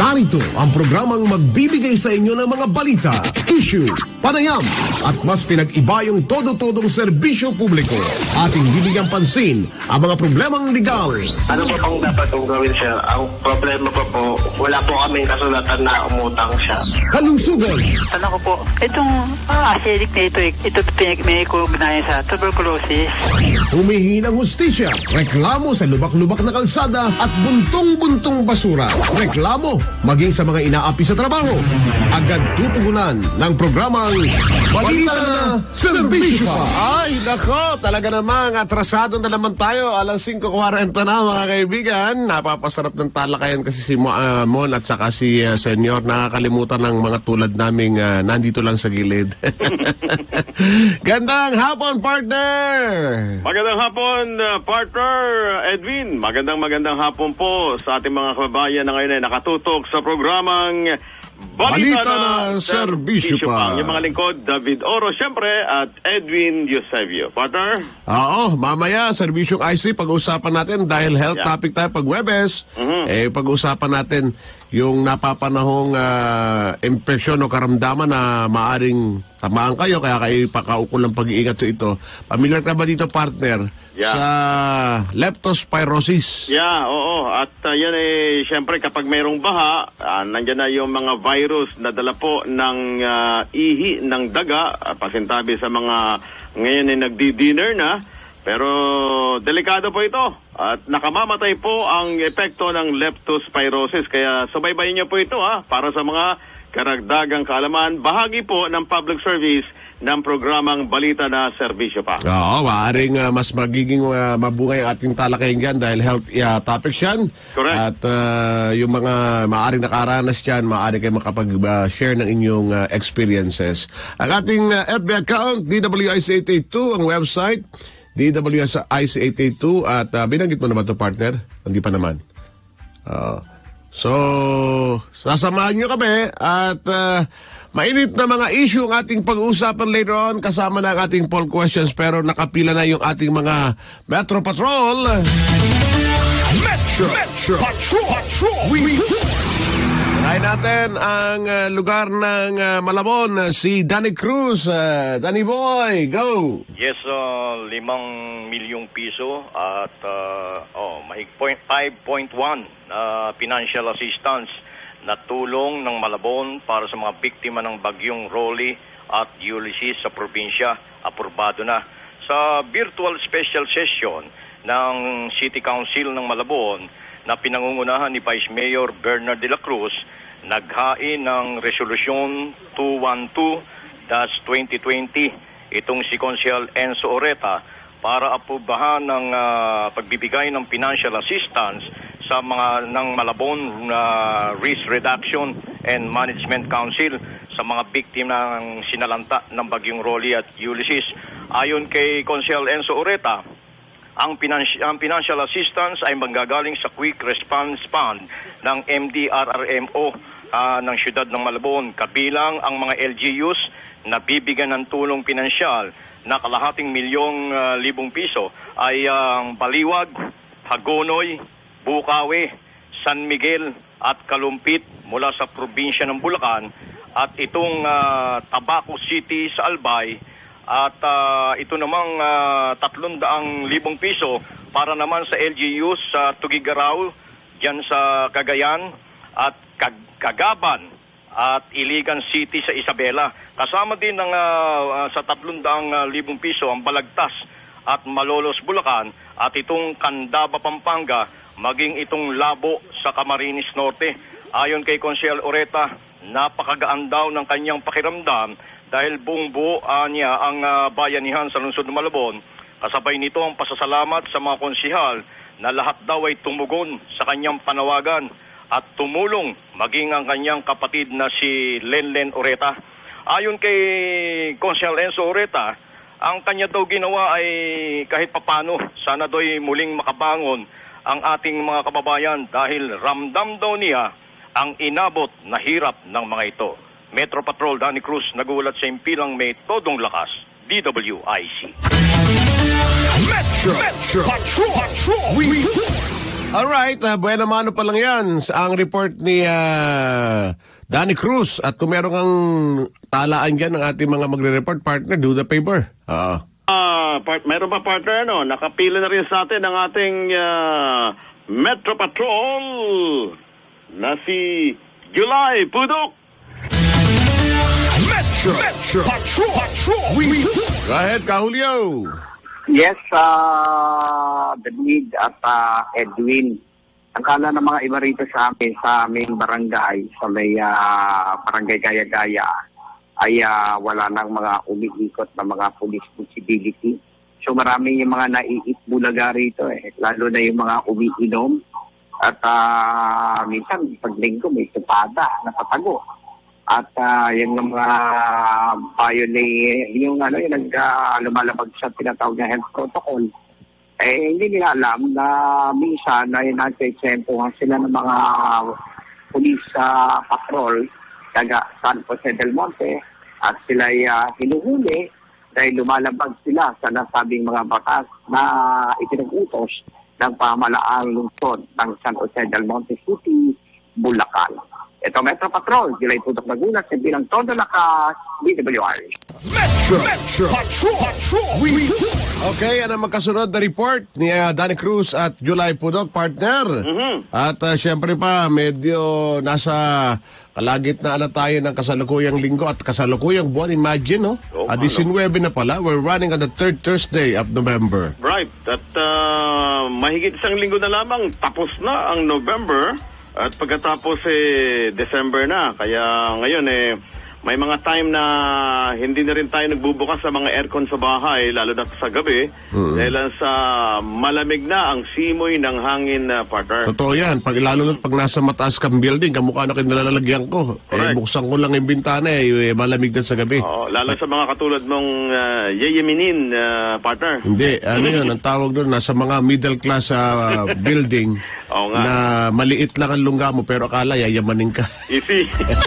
Narito ang programang magbibigay sa inyo ng mga balita, issue, panayam, at mas pinag-iba yung todo-todong serbisyo publiko. Ating bibigyan pansin ang mga problemang legal. Ano po pang dapat kong gawin, sir? Ang problema po, wala po kaming kasulatan na umutang siya. Kalusugan. Ano ko po, itong acidic na ito may ugnayan sa tuberculosis. Humihingi ng hustisya, reklamo sa lubak-lubak na kalsada at buntong-buntong basura. Reklamo maging sa mga inaapi sa trabaho. Agad tutugunan ng programang Balita na Serbisyo Pa. Ay, nako, talaga namang atrasado na naman tayo. Alas 5:40 na, mga kaibigan. Napapasarap ng talakayan kasi si Mon at saka si Senyor. Nakakalimutan ng mga tulad naming nandito lang sa gilid. Gandang hapon, partner! Magandang hapon, partner Edwin. Magandang hapon po sa ating mga kababayan na ngayon ay nakatutok sa programang Balita na Serbisyo Pa. Yung mga lingkod, David Oro, siyempre, at Edwin Eusebio. Partner? Oo, mamaya, Serbisyong IC, pag-uusapan natin dahil health topic tayo pag Webes. Pag-uusapan natin yung napapanahong impresyon o karamdaman na maaring tamaan kayo, kaya kayo pakaukulang ng pag-iingat ito. Pamilyar ka ba dito, partner? Yeah. Sa leptospirosis. Yeah, oo. At yan siyempre kapag mayroong baha, nandyan na yung mga virus na dala po ng ihi ng daga, pasintabi sa mga ngayon ay nagdi-dinner na. Pero delikado po ito at nakamamatay po ang epekto ng leptospirosis. Kaya subaybayin niyo po ito para sa mga karagdagang kaalaman. Bahagi po ng public service ng programang Balita na Serbisyo Pa. Oo, maaaring mas magiging mabungay ang ating talakayan dyan dahil health topics yan. Correct. At yung mga maaaring nakaranas dyan, maaari kayo makapag-share ng inyong experiences. Ang ating FB account, DWIC882, ang website, DWIC882, at binanggit mo naman to, partner? Hindi pa naman. So, sasamahan nyo kami at mainit na mga issue ang ating pag-uusapan later on kasama na ang ating poll questions pero nakapila na yung ating mga Metro Patrol. Metro Patrol! Kain natin ang lugar ng Malabon, si Danny Cruz. Danny Boy, go! Yes, 5 milyong piso at mahig 5.1 financial assistance na tulong ng Malabon para sa mga biktima ng bagyong Rolly at Ulysses sa probinsya. Aprobado na. Sa virtual special session ng City Council ng Malabon na pinangungunahan ni Vice Mayor Bernard de la Cruz, naghain ng Resolusyon 212-2020 itong si Consial Enzo Oreta para aprobahan ng pagbibigay ng financial assistance sa mga ng Malabon Risk Reduction and Management Council sa mga biktima ng sinalanta ng bagyong Rolly at Ulysses. Ayon kay Consial Enzo Oreta, ang financial assistance ay manggagaling sa Quick Response Fund ng MDRRMO ng siyudad ng Malabon, kabilang ang mga LGUs na bibigyan ng tulong pinansyal na kalahating libong piso ay ang Baliwag, Hagonoy, Bukawi, San Miguel at Kalumpit mula sa probinsya ng Bulacan at itong Tabaco City sa Albay at ito namang 300,000 piso para naman sa LGUs sa Tugigaraw, dyan sa Cagayan at Cagaban at Iligan City sa Isabela. Kasama din ng sa 300,000 piso ang Balagtas at Malolos, Bulacan at itong Candaba, Pampanga, maging itong Labo sa Camarines Norte. Ayon kay Consial Oreta, napakagaan daw ng kanyang pakiramdam dahil buong buo niya ang bayanihan sa lungsod ng Malabon. Kasabay nito ang pasasalamat sa mga konsihal na lahat daw ay tumugon sa kanyang panawagan at tumulong maging ang kanyang kapatid na si Lenlen Oreta. Ayon kay Consial Enzo Oreta, ang kanya daw ginawa ay kahit papano sana daw'y muling makabangon ang ating mga kababayan dahil ramdam daw niya ang inabot na hirap ng mga ito. Metro Patrol Danny Cruz, nagulat sa impilang may todong lakas, DWIC. Metro Patrol! Alright, buena mano pa lang yan ang report ni Danny Cruz. At kung meron kang talaan dyan ng ating mga magre-report, partner, do the favor. Meron pa partner, nakapila na rin sa atin ang ating Metro Patrol na si July Pudok. Metro Patrol. Go ahead, Kahulio. Yes, David at Edwin. Ang kala ng mga iba rito sa aming barangay, sa may barangay Gaya-Gaya, ay wala nang mga umiikot na mga police visibility. So marami yung mga naiitbulaga rito lalo na yung mga umiinom. At minsan pag linggo may tupada na patago. At yung mga yung lumalabag sa tinatawag na health protocol, hindi nila alam na minsan ay nagsisempuhan sila ng mga police patrol taga San Jose del Monte at sila ay hinuhuli dahil lumalabag sila sa nasabing mga batas na ipinag-utos ng pamalaang lungsod ng San Jose del Monte City, Bulacan. Ito Metro Patrol, July Pudok Nagulat, bilang Todo Lakas, DWI. Metro Patrol. Okay, yan ang magkasunod na report ni Danny Cruz at July Pudok, partner. At syempre pa, medyo nasa kalagitnaan na tayo ng kasalukuyang linggo at kasalukuyang buwan. Imagine, no? 19 na pala. We're running on the 3rd Thursday of November. Right. At mahigit isang linggo na lamang, tapos na ang November. At pagkatapos December na, kaya ngayon may mga time na hindi na rin tayo nagbubukas sa mga aircon sa bahay, lalo na sa gabi, dahil sa malamig na ang simoy ng hangin, partner. Totoo yan. Lalo na pag nasa mataas kang building, kamukha na kinalalagyan ko. Buksan ko lang yung bintana, malamig na sa gabi. Lalo sa mga katulad mong yeyeminin, partner. Hindi, yun, ang tawag doon, nasa mga middle class building, na maliit lang ang lungga mo, pero akala yayamanin ka. Easy.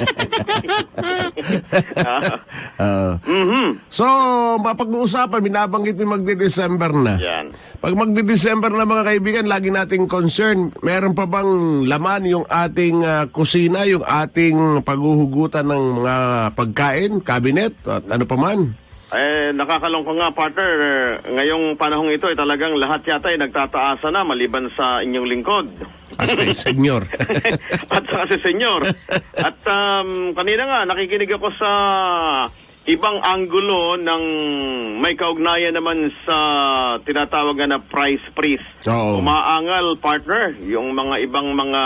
So, mapag-uusapan, binabanggit mo magdi-December na. Yan. Pag magdi-December na mga kaibigan, lagi nating concern, meron pa bang laman yung ating kusina, yung ating paghuhugutan ng mga pagkain, cabinet, at ano pa man? Nakakalungkot nga, partner. Ngayong panahong ito ay talagang lahat yata ay nagtataasa na maliban sa inyong lingkod. Hasta senyor. At saka si senyor. At kanina nga, nakikinig ako sa ibang anggulo ng may kaugnayan naman sa tinatawag na price freeze. Umaangal, partner, yung mga ibang mga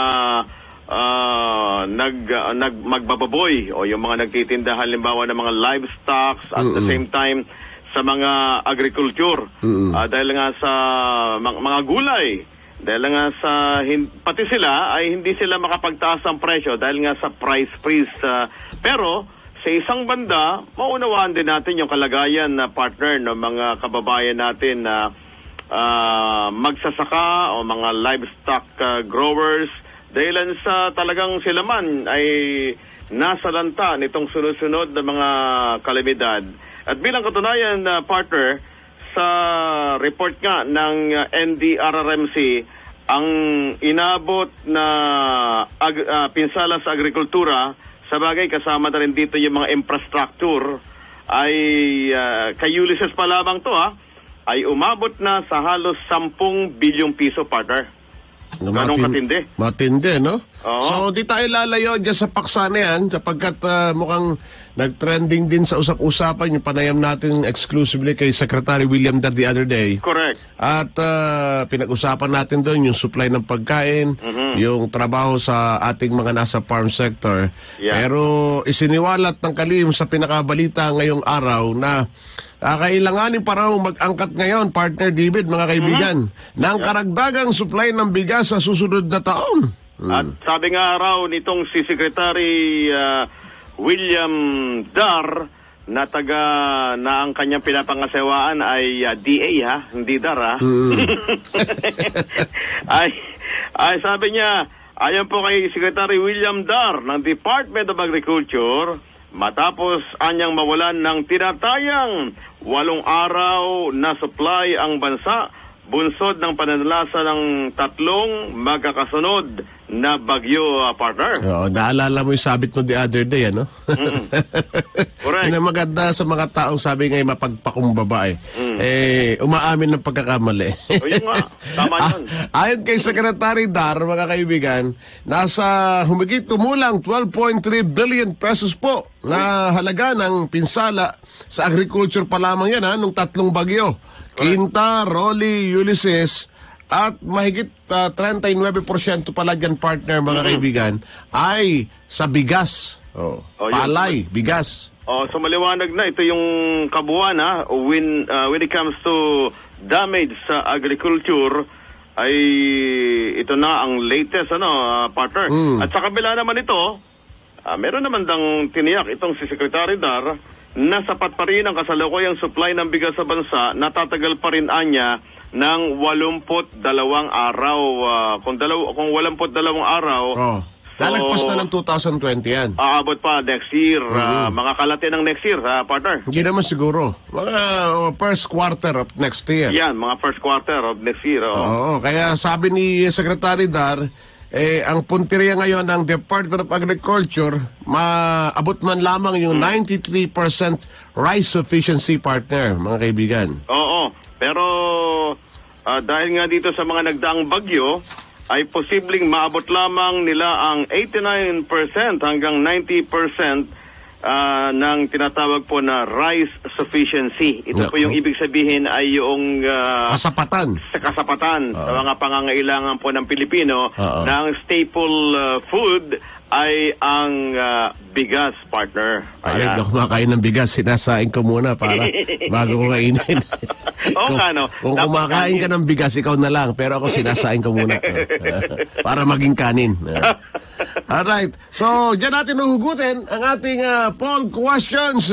magbababoy o yung mga nagtitinda halimbawa ng mga livestock at the same time sa mga agriculture dahil nga sa mga gulay, dahil nga sa pati sila ay hindi sila makapagtaas ng presyo dahil nga sa price freeze, pero sa isang banda maunawaan din natin yung kalagayan na partner ng mga kababayan natin na magsasaka o mga livestock growers. Dahilan sa talagang sila man ay nasa lanta nitong sunod-sunod na mga kalamidad. At bilang katunayan, partner, sa report nga ng NDRRMC, ang inabot na pinsala sa agrikultura, sa bagay kasama na rin dito yung mga infrastructure, ay kay Ulysses pa lamang to ay umabot na sa halos 10 bilyong piso, partner. Ganong katindi. Matindi, no? Oo. So, di tayo lalayo dyan sa paksa na yan sapagkat mukhang nag-trending din sa usap-usapan yung panayam natin exclusively kay Secretary William Dar the other day. Correct. At pinag-usapan natin doon yung supply ng pagkain, yung trabaho sa ating mga nasa farm sector. Yeah. Pero isiniwalat ng kalihim sa pinakabalita ngayong araw na kailanganin pa raw mag-angkat ngayon, partner David, mga kaibigan, ng karagdagang supply ng bigas sa susunod na taon. At sabi nga raw nitong si Secretary William Dar na ang kanyang pinapangasewaan ay DA, hindi Dar, ay sabi niya, ayon po kay Secretary William Dar ng Department of Agriculture, matapos anyang mawalan ng tinatayang 8 araw na supply ang bansa, bunsod ng pananalasa ng tatlong magkakasunod na bagyo, partner. Oo, naalala mo yung sabit mo the other day, ano? Correct. Yun ang maganda sa mga taong sabi ngayon mapagpakumbaba umaamin ng pagkakamali. O yun nga, tama yun. Ayon kay Secretary Dar, mga kaibigan, nasa kumulang 12.3 billion pesos po na halaga ng pinsala sa agriculture pa lamang yan, nung tatlong bagyo. Quinta, Rolly, Ulysses, at mahigit 39% pala dyan, partner, mga kaibigan, ay sa bigas. Palay, bigas. So maliwanag na, ito yung kabuuan when it comes to damage sa agriculture, ay ito na ang latest, partner. At sa kabila naman ito, meron naman dang tiniyak itong si Secretary Dar na sapat pa rin ang kasalukuyang supply ng bigas sa bansa, natatagal pa rin anya ng 82 araw. Kung 82 araw, lalagpas na ng 2020 yan. Aabot pa next year, mga kalate ng next year, partner. Hindi naman siguro. Mga first quarter of next year. Yan, mga first quarter of next year. Oo, kaya sabi ni Secretary Dar, ang punteriya ngayon ng Department of Agriculture, maabot man lamang yung 93% rice sufficiency, partner, mga kaibigan. Oo, pero dahil nga dito sa mga nagdaang bagyo, ay posibleng maabot lamang nila ang 89% hanggang 90% ng tinatawag po na rice sufficiency. Ito po yung ibig sabihin ay yung kasapatan. Sa kasapatan sa mga pangangailangan po ng Pilipino ng staple food ay ang bigas, partner. Pare, hindi ako kumakain ng bigas. Sinasain ko muna para bago ko kainin. Kung kumakain ka ng bigas, ikaw na lang. Pero ako sinasain ko muna. Para maging kanin. Alright. So, dyan natin uhugutin ang ating poll questions.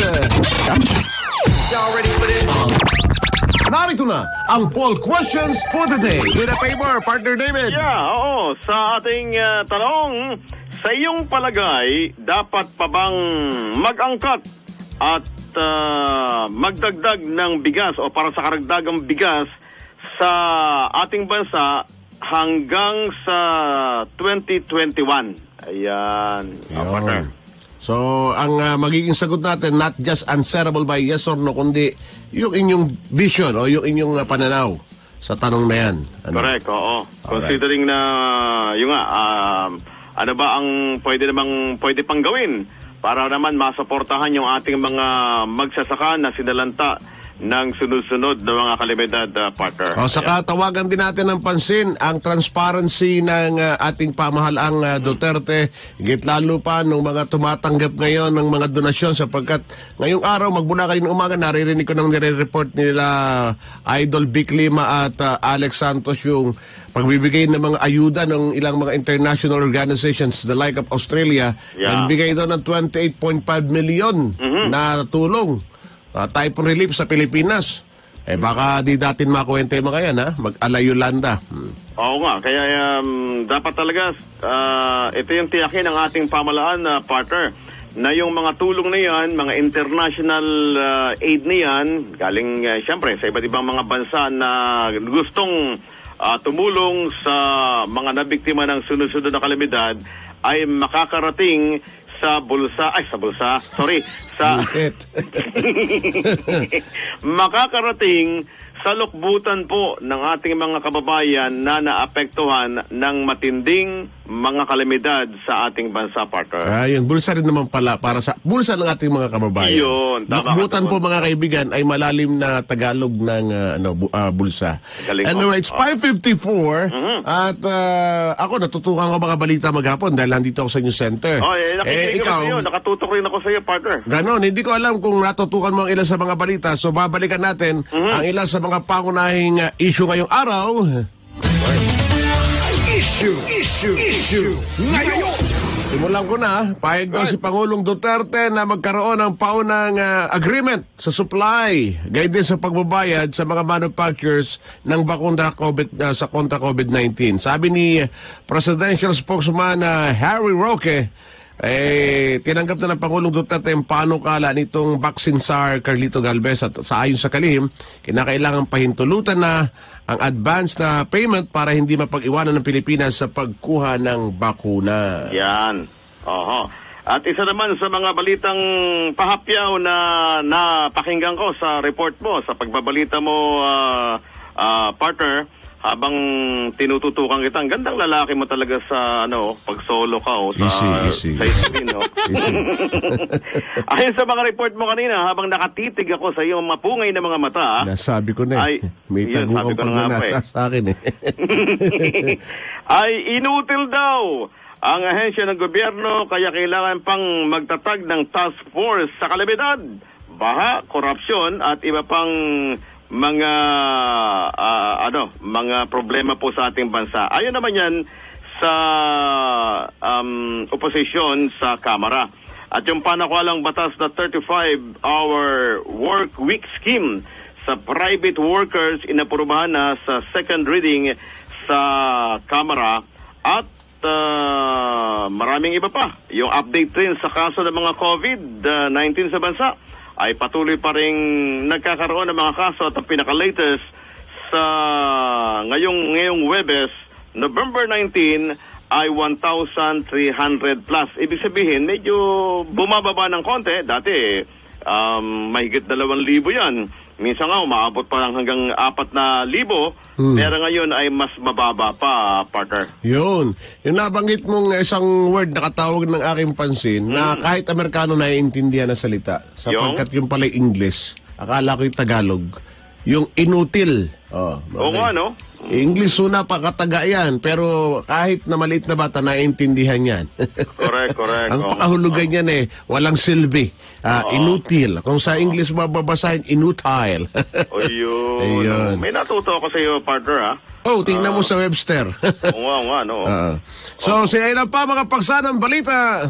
Narito na ang poll questions for the day. With a favor, partner David. Yeah, oo. Sa ating tanong, sa iyong palagay, dapat pa bang mag-angkat at magdagdag ng bigas o para sa karagdagang bigas sa ating bansa hanggang sa 2021? Ayan. Partner. So, ang magiging sagot natin, not just answerable by yes or no, kundi yung inyong vision o yung inyong pananaw sa tanong na yan. Correct, oo. Considering na, yung ano ba ang pwede pang gawin para naman masuportahan yung ating mga magsasaka na sinalanta ng sunod-sunod na mga kalamidad, partner. Saka tawagan din natin ng pansin ang transparency ng ating pamahalaang Duterte, higit lalo pa ng mga tumatanggap ngayon ng mga donasyon, sapagkat ngayong araw, magmula kayo ng umaga, naririnig ko nang nire-report nila Idol Vic Lima at Alex Santos yung pagbibigay ng mga ayuda ng ilang mga international organizations the like of Australia. Nagbigay daw ng 28.5 million na tulong. Typhoon relief sa Pilipinas. Baka di natin makuwente yung mga yan, mag-alayolanda. Oo nga, kaya dapat talaga ito yung tiyakin ng ating pamahalaan, partner, na yung mga tulong na yan, mga international aid na yan, galing siyempre sa iba't ibang mga bansa na gustong tumulong sa mga nabiktima ng sunod-sunod na kalamidad, ay makakarating sa makakarating sa lukbutan po ng ating mga kababayan na naapektuhan ng matinding mga kalamidad sa ating bansa, partner. Yun, bulsa rin naman pala para sa bulsa ng ating mga kababayan. Yun, lukbutan po, mga kaibigan, ay malalim na Tagalog ng bulsa. Anyway, it's 5:54 at ako natutukan ko mga balita maghapon dahil nandito ako sa News Center. Ikaw, nakatutok rin ako sa iyo, partner. Ganon, hindi ko alam kung natutukan mo ang ilan sa mga balita, so babalikan natin ang ilan sa mga pangunahing issue ngayong araw. Issue ngayon. Simulan ko na. Pahig daw si Pangulong Duterte na magkaroon ng paunang agreement sa supply, gayon din sa pagbabayad sa mga manufacturers ng bakuna sa kontra COVID-19. Sabi ni Presidential Spokesman Harry Roque, tinanggap na ng Pangulong Duterte ang panukala nitong vaccine czar Carlito Galvez at sa ayon sa kalihim, kinakailangan pahintulutan na ang advance na payment para hindi mapag-iwanan ng Pilipinas sa pagkuha ng bakuna. Yan. Oho. At isa naman sa mga balitang pahapyaw na napakinggan ko sa report mo, sa pagbabalita mo, partner, habang tinututukan kita, ang gandang lalaki mo talaga sa pag solo ka easy. sa screen, no? Ayon sa mga report mo kanina, habang nakatitig ako sa iyong mapungay na mga mata, nasabi ko na may taguang pagnanasa sa akin ay inutil daw ang ahensya ng gobyerno, kaya kailangan pang magtatag ng task force sa kalamidad, baha, korupsyon at iba pang mga mga problema po sa ating bansa. Ayon naman yan sa oposisyon sa Kamara. At yung panakwalang batas na 35-hour work week scheme sa private workers inaprubahan na sa second reading sa Kamara. At maraming iba pa. Yung update rin sa kaso ng mga COVID-19 sa bansa ay patuloy pa rin nagkakaroon ng mga kaso at ang pinaka-latest sa ngayong Huwebes, November 19, ay 1,300 plus. Ibig sabihin, medyo bumababa ng konti. Dati, mahigit 2,000 yan. Minsan nga, umaabot pa lang hanggang 4,000. Pero ngayon ay mas mababa pa, partner. Yun. Yung nabanggit mong isang word na katawag ng aking pansin, na kahit Amerikano naiintindihan na salita. Sapagkat yung pala English, akala ko yung Tagalog. Yung inutil. Oo nga, no? English una pa kataga yan, pero kahit na maliit na bata, naiintindihan yan. Correct. Ang pakahulugan yan walang silbi. Inutil. Kung sa English mababasahin, inutile. Ayun. May natuto ako sa iyo, partner, ha? Tingnan mo sa Webster. Oo nga, no? So, sila na pa mga paksanang balita.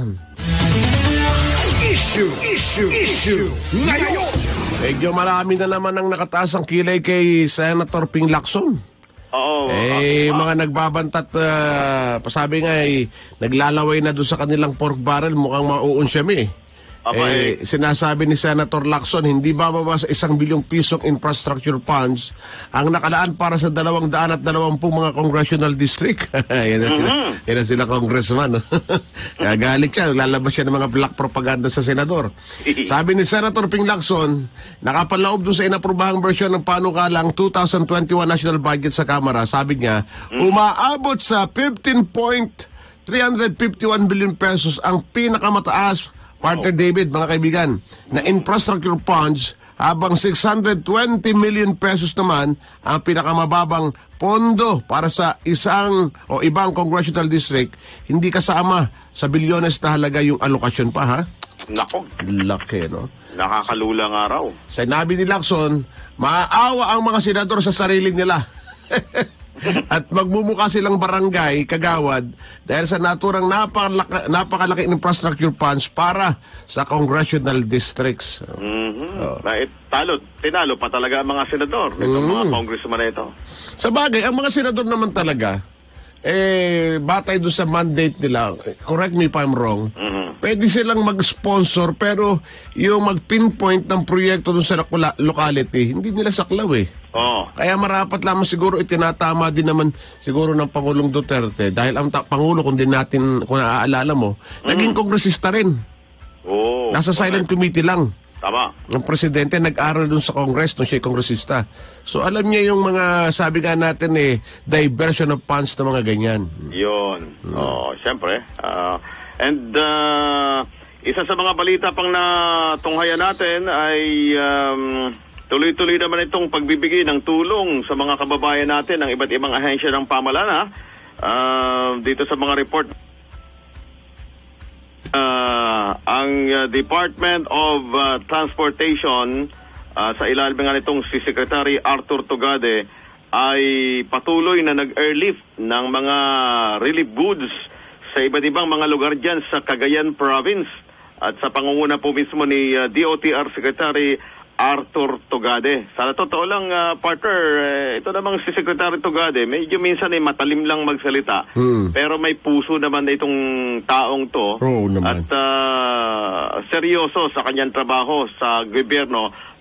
Issue ngayon. Medyo marami na naman ang nakataas ang kilay kay Senator Ping Lacson. Oo. Mga nagbabantat, sabi nga naglalaway na doon sa kanilang pork barrel, mukhang mauunsyami. Sinasabi ni Senator Lacson, hindi bababa sa 1 bilyong pisong infrastructure funds ang nakalaan para sa 220 mga congressional district. Yan na sila congressman. Kaya galit siya, lalabas siya ng mga black propaganda sa senador. Sabi ni Senator Ping Lacson, nakapaloob doon sa inaprubahang version ng panukalang 2021 national budget sa Kamara. Sabi niya, umaabot sa 15.351 billion pesos ang pinakamataas, partner David, mga kaibigan, na infrastructure funds, habang 620 million pesos naman ang pinakamababang pondo para sa isang o ibang congressional district. Hindi kasama sa bilyones na halaga yung alokasyon pa, ha? Nako. Laki, no? Nakakalulang araw. Sinabi ni Lacson, maaawa ang mga senador sa sarili nila. At magmumukha silang barangay, kagawad, dahil sa naturang napakalaki infrastructure funds para sa congressional districts. Tinalo pa talaga ang mga senador, itong mga congressman na ito. Sa bagay, ang mga senador naman talaga, batay doon sa mandate nila, correct me if I'm wrong, pwede silang mag-sponsor, pero yung mag-pinpoint ng proyekto doon sa locality, hindi nila saklaw Kaya marapat lamang siguro itinatama din naman siguro ng Pangulong Duterte, dahil ang Pangulo, kung naaalala mo, naging kongresista rin. Nasa silent committee lang. Tama. Ang presidente nag-aral dun sa Congress nung siya kongresista. So alam niya yung mga, sabi nga natin diversion of funds na mga ganyan. Yun. Siyempre. Isa sa mga balita pang natunghayan natin ay tuloy-tuloy naman itong pagbibigay ng tulong sa mga kababayan natin ng iba't ibang ahensya ng pamahalaan. Dito sa mga report, ang Department of Transportation sa ilalim nga nitong si Secretary Arthur Tugade ay patuloy na nag-airlift ng mga relief goods sa iba't ibang mga lugar dyan sa Cagayan Province at sa pangunguna po mismo ni DOTR Secretary Arthur Tugade. Sa totoo lang, partner, ito namang si Secretary Tugade, medyo minsan matalim lang magsalita, pero may puso naman na itong taong to. At seryoso sa kanyang trabaho sa gobyerno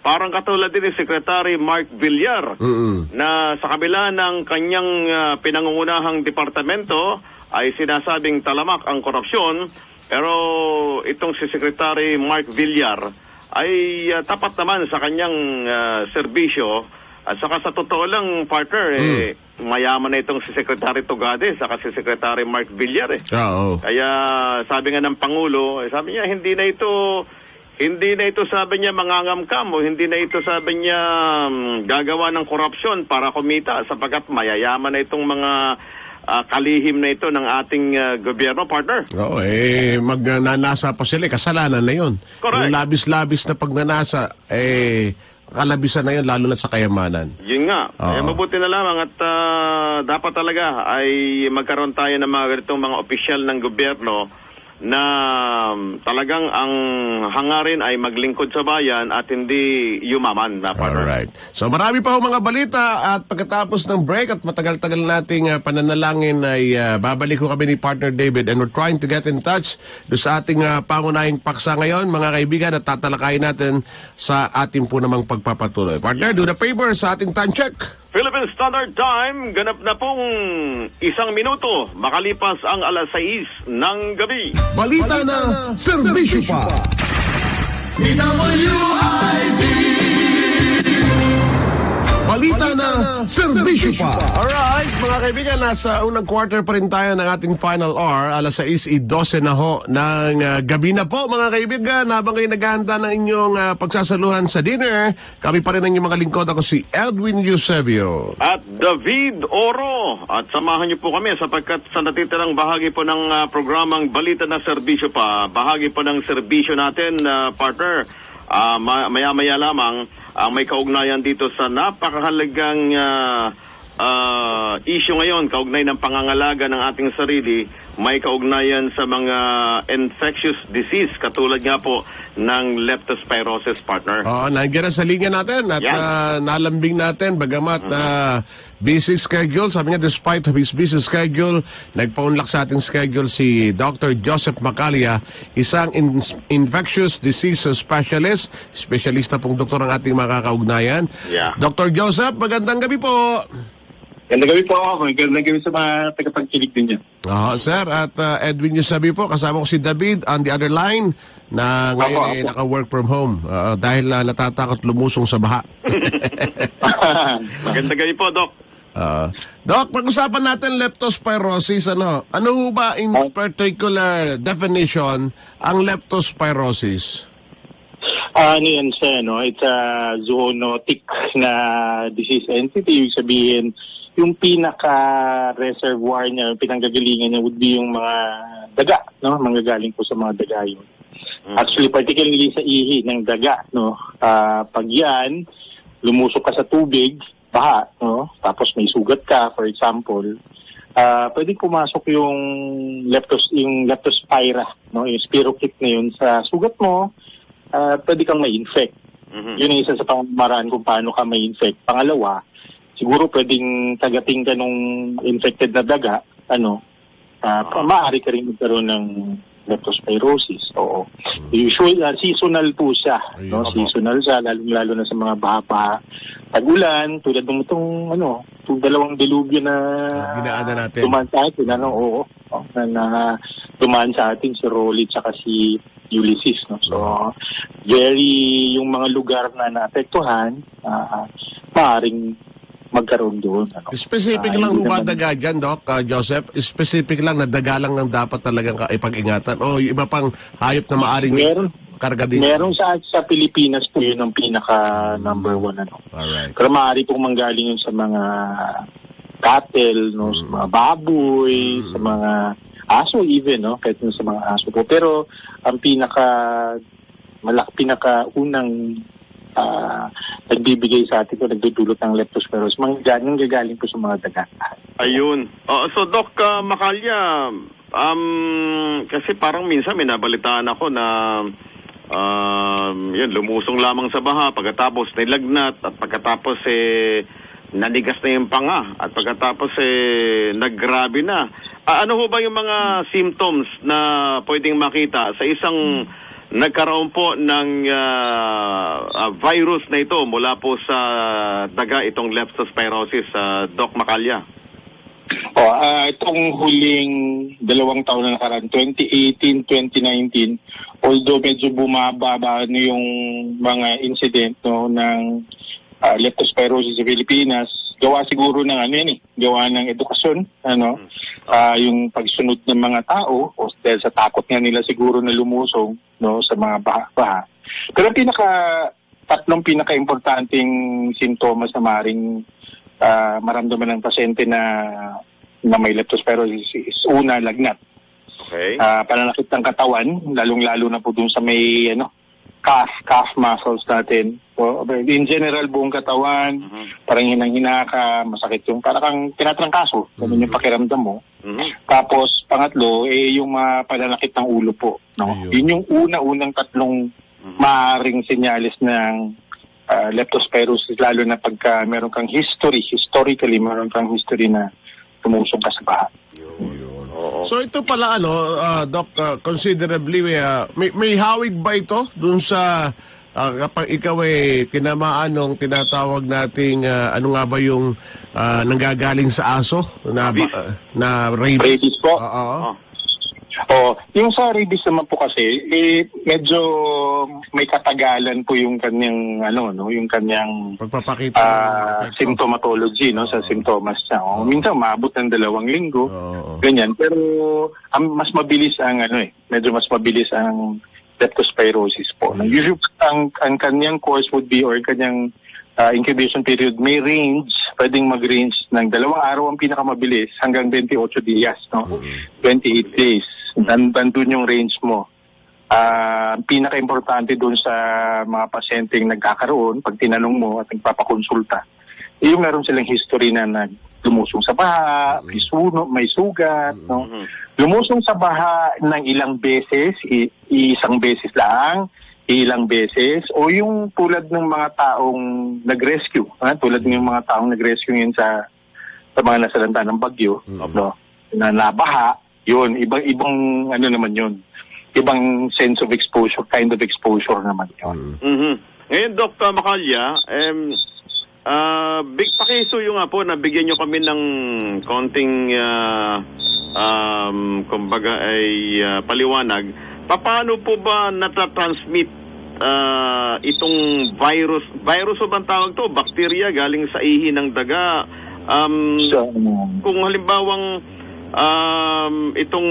parang katulad din ni Secretary Mark Villar na sa kabila ng kanyang pinangungunahang departamento ay sinasabing talamak ang korupsyon, pero itong si Secretary Mark Villar ay tapat naman sa kanyang serbisyo. At saka sa totoo lang, partner, mayaman na itong si Secretary Tugade saka si Secretary Mark Villar Oo. Kaya sabi nga ng Pangulo, sabi niya hindi na ito sabi niya mangangamkam o hindi na ito sabi niya gagawa ng korupsyon para kumita sapagkat mayayaman na itong mga kalihim na ito ng ating gobyerno, partner. Oo, magnanasa pa sila, kasalanan na yun. Correct. Yung labis-labis na pagnanasa, kalabisan na yun, lalo na sa kayamanan. Yun nga. Kaya mabuti na lamang at dapat talaga ay magkaroon tayo ng mga ganitong mga opisyal ng gobyerno na talagang ang hangarin ay maglingkod sa bayan at hindi yumaman na partner. Alright. So marami pa ho mga balita at pagkatapos ng break at matagal-tagal nating pananalangin ay babalik ko kami ni partner David and we're trying to get in touch do sa ating pangunahing paksa ngayon mga kaibigan at tatalakayin natin sa ating po namang pagpapatuloy. Partner, do the favor sa ating time check. Philippine Standard Time, ganap na pong 1 minuto makalipas ang 6:00 ng gabi. Balita na serbisyo pa. Balita na serbisyo pa. Alright, mga kaibigan, nasa unang quarter pa rin tayo ng ating final hour. 6:12 na ho ng gabi na po, mga kaibigan. Habang kayo naghahanda ng inyong pagsasaluhan sa dinner, kami pa rin ang inyong mga lingkod. Ako si Edwin Eusebio. At David Oro. At samahan niyo po kami sapagkat sa natitirang bahagi po ng programang Balita na Serbisyo pa, bahagi po ng serbisyo natin, partner, maya-maya lamang, may kaugnayan dito sa napakahalagang issue ngayon, kaugnay ng pangangalaga ng ating sarili, may kaugnayan sa mga infectious disease, katulad nga po ng leptospirosis, partner. Nandiyan sa linya natin at nalambing natin bagamat busy schedule. Sabi niya, despite his busy schedule, nagpaunlak sa ating schedule si Dr. Joseph Macalia, isang infectious disease specialist. Specialista pong doktor ang ating makakaugnayan. Dr. Joseph, magandang gabi po. Magandang gabi po ako. Magandang gabi sa mga tagapagkilig din niya. Sir, at Edwin Eusebio po, kasama ko si David on the other line na ngayon ay naka-work from home dahil natatakot lumusong sa baha. Magandang gabi po, Doc. Doc, pag-usapan natin leptospirosis. Ano ho ba in particular definition ang leptospirosis? Ano yan siya, no? It's a zoonotic na disease entity. Ibig sabihin, yung pinaka-reservoir niya, yung pinanggagalingan niya would be yung mga daga, no? Manggagaling po sa mga daga yun. Actually, particularly sa ihi ng daga, no? Pag yan, lumusok ka sa tubig, baha, no? Tapos may sugat ka, for example, pwedeng pumasok yung leptospira, no? Yung spirochete na yun sa sugat mo, pwede kang ma-infect. Yun yung isa sa pamamaraan kung paano ka ma-infect. Pangalawa, siguro pwedeng tagating ka nung infected na daga, maaari ka rin magkaroon ng leptospirosis. Oo. Usually, seasonal po siya. No? Seasonal siya, lalo na sa mga baha-baha. Tag-ulan, tulad ng itong dalawang dilubyo na dumaan sa atin. Na dumaan sa atin, si Rolly at si Ulysses. No? So, yung mga lugar na naapektuhan, maaaring magkaroon doon. Specific lang ba daga dyan, Doc, Joseph? Specific lang na daga lang ang dapat talagang ipag-ingatan? O iba pang hayop na maaaring karga din? Meron sa Pilipinas po yun ang pinaka number 1. Alright. Pero maaari pong manggaling yun sa mga cattle, no? Sa mga baboy, sa mga aso even, no? Kahit sa mga aso po. Pero ang pinakaunang nagbibigay sa atin po, nagdudulot ng leptospirosis, gagaling po sa mga daga. Ayun. So, Doc Macalia, kasi parang minsan may nabalitaan ako na lumusong lamang sa baha, pagkatapos nilagnat, at pagkatapos nanigas na yung panga, at pagkatapos naggrabe na. Ano ho ba yung mga symptoms na pwedeng makita sa isang nagkaroon po ng virus na ito mula po sa daga, itong leptospirosis, Doc Macalya? Itong huling 2 taon na nakaraan, 2018, 2019, although medyo bumababa yung mga incident ng leptospirosis sa Pilipinas, gawa siguro ng gawa ng edukasyon, yung pagsunod ng mga tao, o dahil sa takot nga nila siguro na lumusong sa mga baha. Pero tatlong pinaka-importanting simptomas na maring maramdaman ng pasyente na may leptospirosis is una, lagnat. Okay. Pananakit ng katawan, lalong-lalo na po dun sa may calf muscles natin. So, in general, buong katawan, parang hinang-hina ka, masakit yung parang kang tinatrangkaso. Ganun yung pakiramdam mo. Tapos, pangatlo, yung pananakit ng ulo po. No? Yun yung unang tatlong maaring senyalis ng leptospirosis, lalo na pagka meron kang historically meron kang history na tumusong ka sa baha. So ito pala Doc, considerably may hawig ba ito dun sa kapag ikaw tinamaan ng tinatawag nating ano nga ba yung nanggagaling sa aso na rabies? Rabies po. Yung sa rabies naman po kasi medyo may katagalan po yung kanyang yung kanyang pagpapakita symptomatology sa simptomas niya. Minsan maabot ng 2 linggo. Ganyan, pero mas mabilis ang medyo mas mabilis ang leptospirosis po. Usually ang kanyang course would be, or kanyang incubation period may range, pwedeng mag-range ng 2 araw ang pinakamabilis hanggang 28 dias, 28 days. Nandun yung range mo. Pinaka-importante dun sa mga pasyenteng nagkakaroon, pag tinanong mo at nagpapakonsulta, yung meron silang history na lumusong sa baha, may sugat, lumusong sa baha ng ilang beses, isang beses lang, ilang beses, o yung tulad ng mga taong nag-rescue, tulad ng mga taong nag-rescue yun sa mga nasalanta ng bagyo, na nabaha, yun, ibang naman yun. Ibang sense of exposure, kind of exposure naman yun. Ngayon, Dr. Macalya, pakisuyo nga po, nabigyan nyo kami ng konting, kumbaga paliwanag. Paano po ba natatransmit itong virus? Virus o bang tawag to? Bacteria galing sa ihi ng daga. Kung halimbawang itong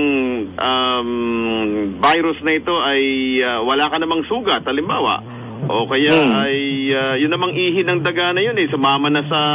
virus na ito ay wala ka namang sugat, halimbawa, o kaya ay yun namang ihi ng daga na yun sumama na sa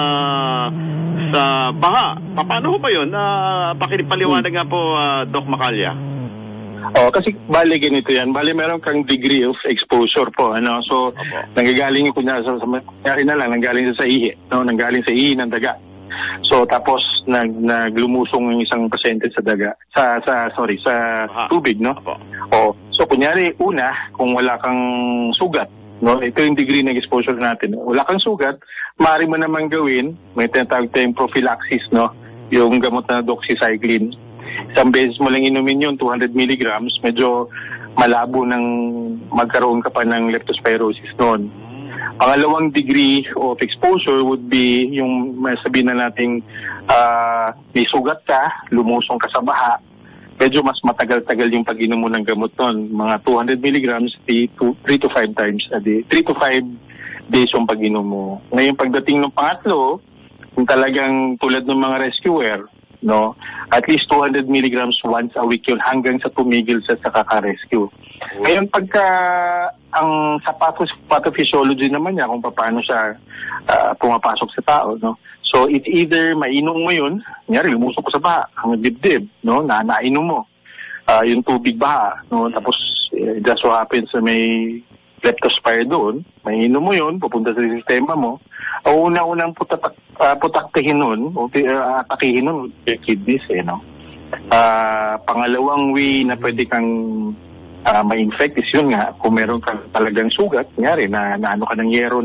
baha. Paano ho ba yun? Pakipaliwanag nga po, Doc Macalya. Kasi bali ganito yan. Bali meron kang degree of exposure po. So, nanggagaling nanggaling sa ihi. Nanggaling sa ihi ng daga. So, tapos naglumusong yung isang pasyente sa daga. Sa tubig, So, kunyari, una, kung wala kang sugat, ito yung degree ng exposure natin. Wala kang sugat, maaari mo naman gawin, may tinatawag tayong prophylaxis, yung gamot na doxycycline. Isang beses mo lang inumin yun, 200 milligrams, medyo malabo nang magkaroon ka pa ng leptospirosis noon. Pangalawang degree of exposure would be yung sabihin na nating may sugat ka, lumusong ka sa baha, medyo mas matagal-tagal yung pag-inom mo ng gamot noon. Mga 200 milligrams, 3 to 5 times a day. 3 to 5 days yung pag-inom mo. Ngayon, pagdating ng pangatlo, kung talagang tulad ng mga rescuer, at least 200 milligrams once a week yun hanggang sa tumigil sa kaka-rescue. Ngayon, pagka ang sa pathophysiology naman niya, kung paano siya pumapasok sa tao, so it's either mainom mo yun, kunyari lumusok ko sa baha, ang dibdib, nainom mo yung tubig baha, tapos it just so happens na may leptospire doon, mainom mo yun, pupunta sa sistema mo, una-unang putaktihin nun, o atakihin nun, yung kidneys, pangalawang way na pwede kang ma-infect is yun nga, kung meron kang talagang sugat, kunyari, na ano ka ng yero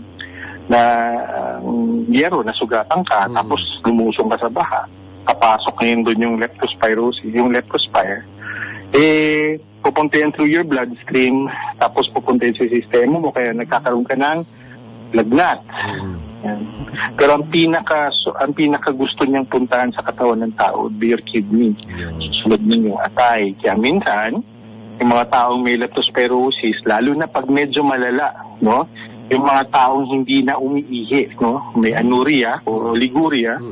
na sugatan ka, tapos lumusong ka sa baha, kapasok ngayon doon yung leptospirosis, yung leptospire, pupunta yan through your bloodstream, tapos pupunta yan sa sistema mo, kaya nagkakaroon ka ng lagnat. Yan. Pero ang pinaka gusto niyang puntahan sa katawan ng tao would be your kidney. Susunod ninyong atay. Kaya minsan, yung mga taong may leptospirosis, lalo na pag medyo malala, no? Yung mga taong hindi na umiihi, no? May anuria o liguria,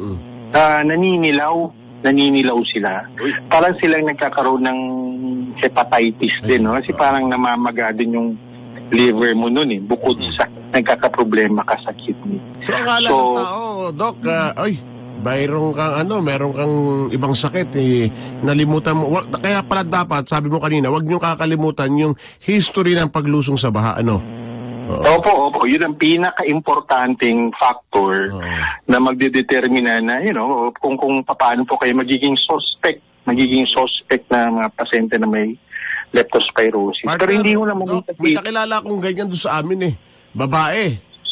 naninilaw sila. Parang silang nagkakaroon ng hepatitis din, no? Kasi parang namamaga din yung liver mo nun eh, bukod sa nagkakaproblema ka sa kidney. So, akala ng tao, Doc, meron kang ibang sakit, nalimutan mo. Kaya pala dapat, sabi mo kanina, wag niyong kakalimutan yung history ng paglusong sa baha, ano? Opo. Yun ang pinaka-importanting factor na magdedetermina na, kung paano po kayo magiging suspect na mga pasyente na may leptospirosis. Partner, pero hindi mo naman may kakilala akong ganyan doon sa amin babae.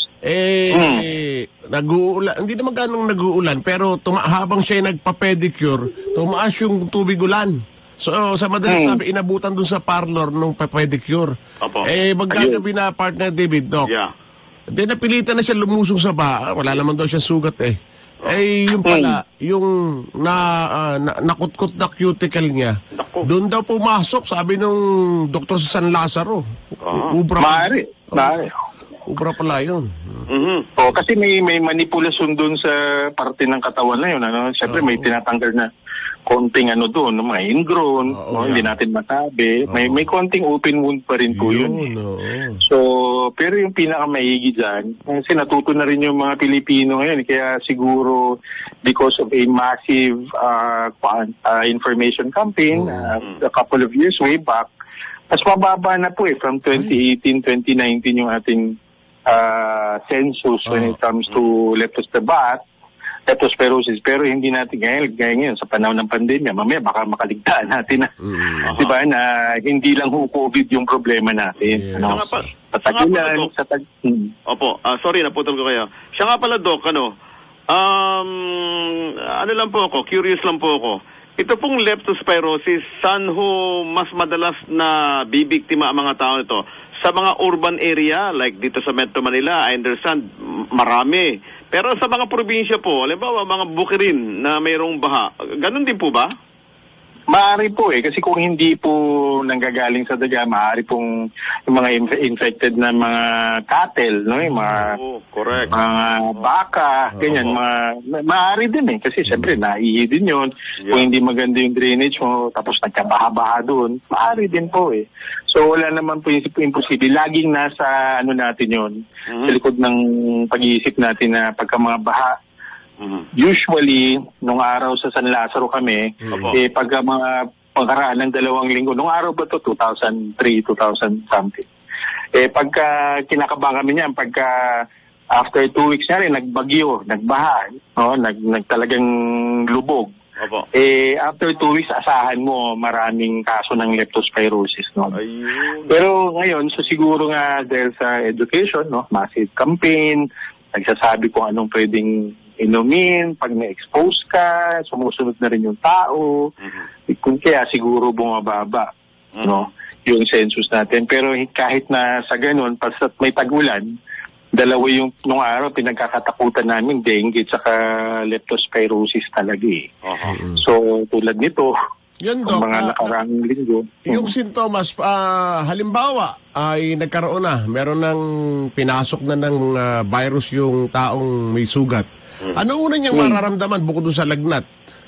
Nag-uulan, hindi naman ganong nag-uulan, pero habang siya nagpa-pedicure, tumaas yung tubig ulan. So, sa madalas sabi, inabutan doon sa parlor nung pedicure. Magkagabi na partner David, Doc. Yeah. Then napilitan na siya lumusong sa baha. Wala naman daw siya sugat yung pala, yung nakutkot na cuticle niya, doon daw pumasok, sabi nung doktor sa San Lazaro. Ubra pala yun. Kasi may manipulasyon doon sa parte ng katawan na yun. Siyempre may tinatanggal na konting doon, mga ingrown, hindi natin masabi. May konting open wound pa rin po yun. So, pero yung pinakamaigi dyan, kasi natuto na rin yung mga Pilipino ngayon, kaya siguro because of a massive information campaign a couple of years way back, mas mababa na po from 2018, 2019 yung ating census when it comes to leptospirosis, pero hindi natin gaya ngayon sa panahon ng pandemya, mamaya baka makaligtaan natin na, diba, na hindi lang COVID yung problema natin. Sorry, naputol ko kayo. Siya nga pala, Doc, lang po ako, curious lang po ako. Ito pong leptospirosis, saan ho mas madalas na bibiktima ang mga tao nito? Sa mga urban area, like dito sa Metro Manila, I understand, marami. Pero sa mga probinsya po, halimbawa mga bukirin na mayroong baha, ganun din po ba? Maaari po kasi kung hindi po nanggagaling sa daga, maaari pong yung mga infected na mga cattle, yung mga correct. Mga baka, ganyan, maaari din kasi siyempre naihi din yun. Kung hindi maganda yung drainage mo, tapos nagkabaha-baha doon, maaari din po So wala naman po yung imposible. Laging nasa natin yun, sa likod ng pag-iisip natin na pagka mga baha, usually, nung araw sa San Lazaro kami, pagka mga pagkaraan ng 2 linggo, nung araw ba to 2003, 2000 something. Pagka kinakabahan kami niyan, pagka after 2 weeks na rin, nagbagyo, nagbaha, nagtalagang lubog. After 2 weeks, asahan mo maraming kaso ng leptospirosis. Pero ngayon, siguro nga dahil sa education, massive campaign, nagsasabi kung anong pwedeng inumin, pag na-expose ka, sumusunod na rin yung tao. Kung kaya siguro bumababa yung census natin. Pero kahit na sa ganun, pasa't may tag-ulan, dalawa yung nung araw pinagkakatakutan namin, dengue at saka leptospirosis talaga So tulad nito, yan, Doc, mga nakaraang linggo. Yung sintomas, halimbawa, ay nagkaroon meron ng pinasok na ng virus yung taong may sugat. Ano una niyang mararamdaman bukod doon sa lagnat?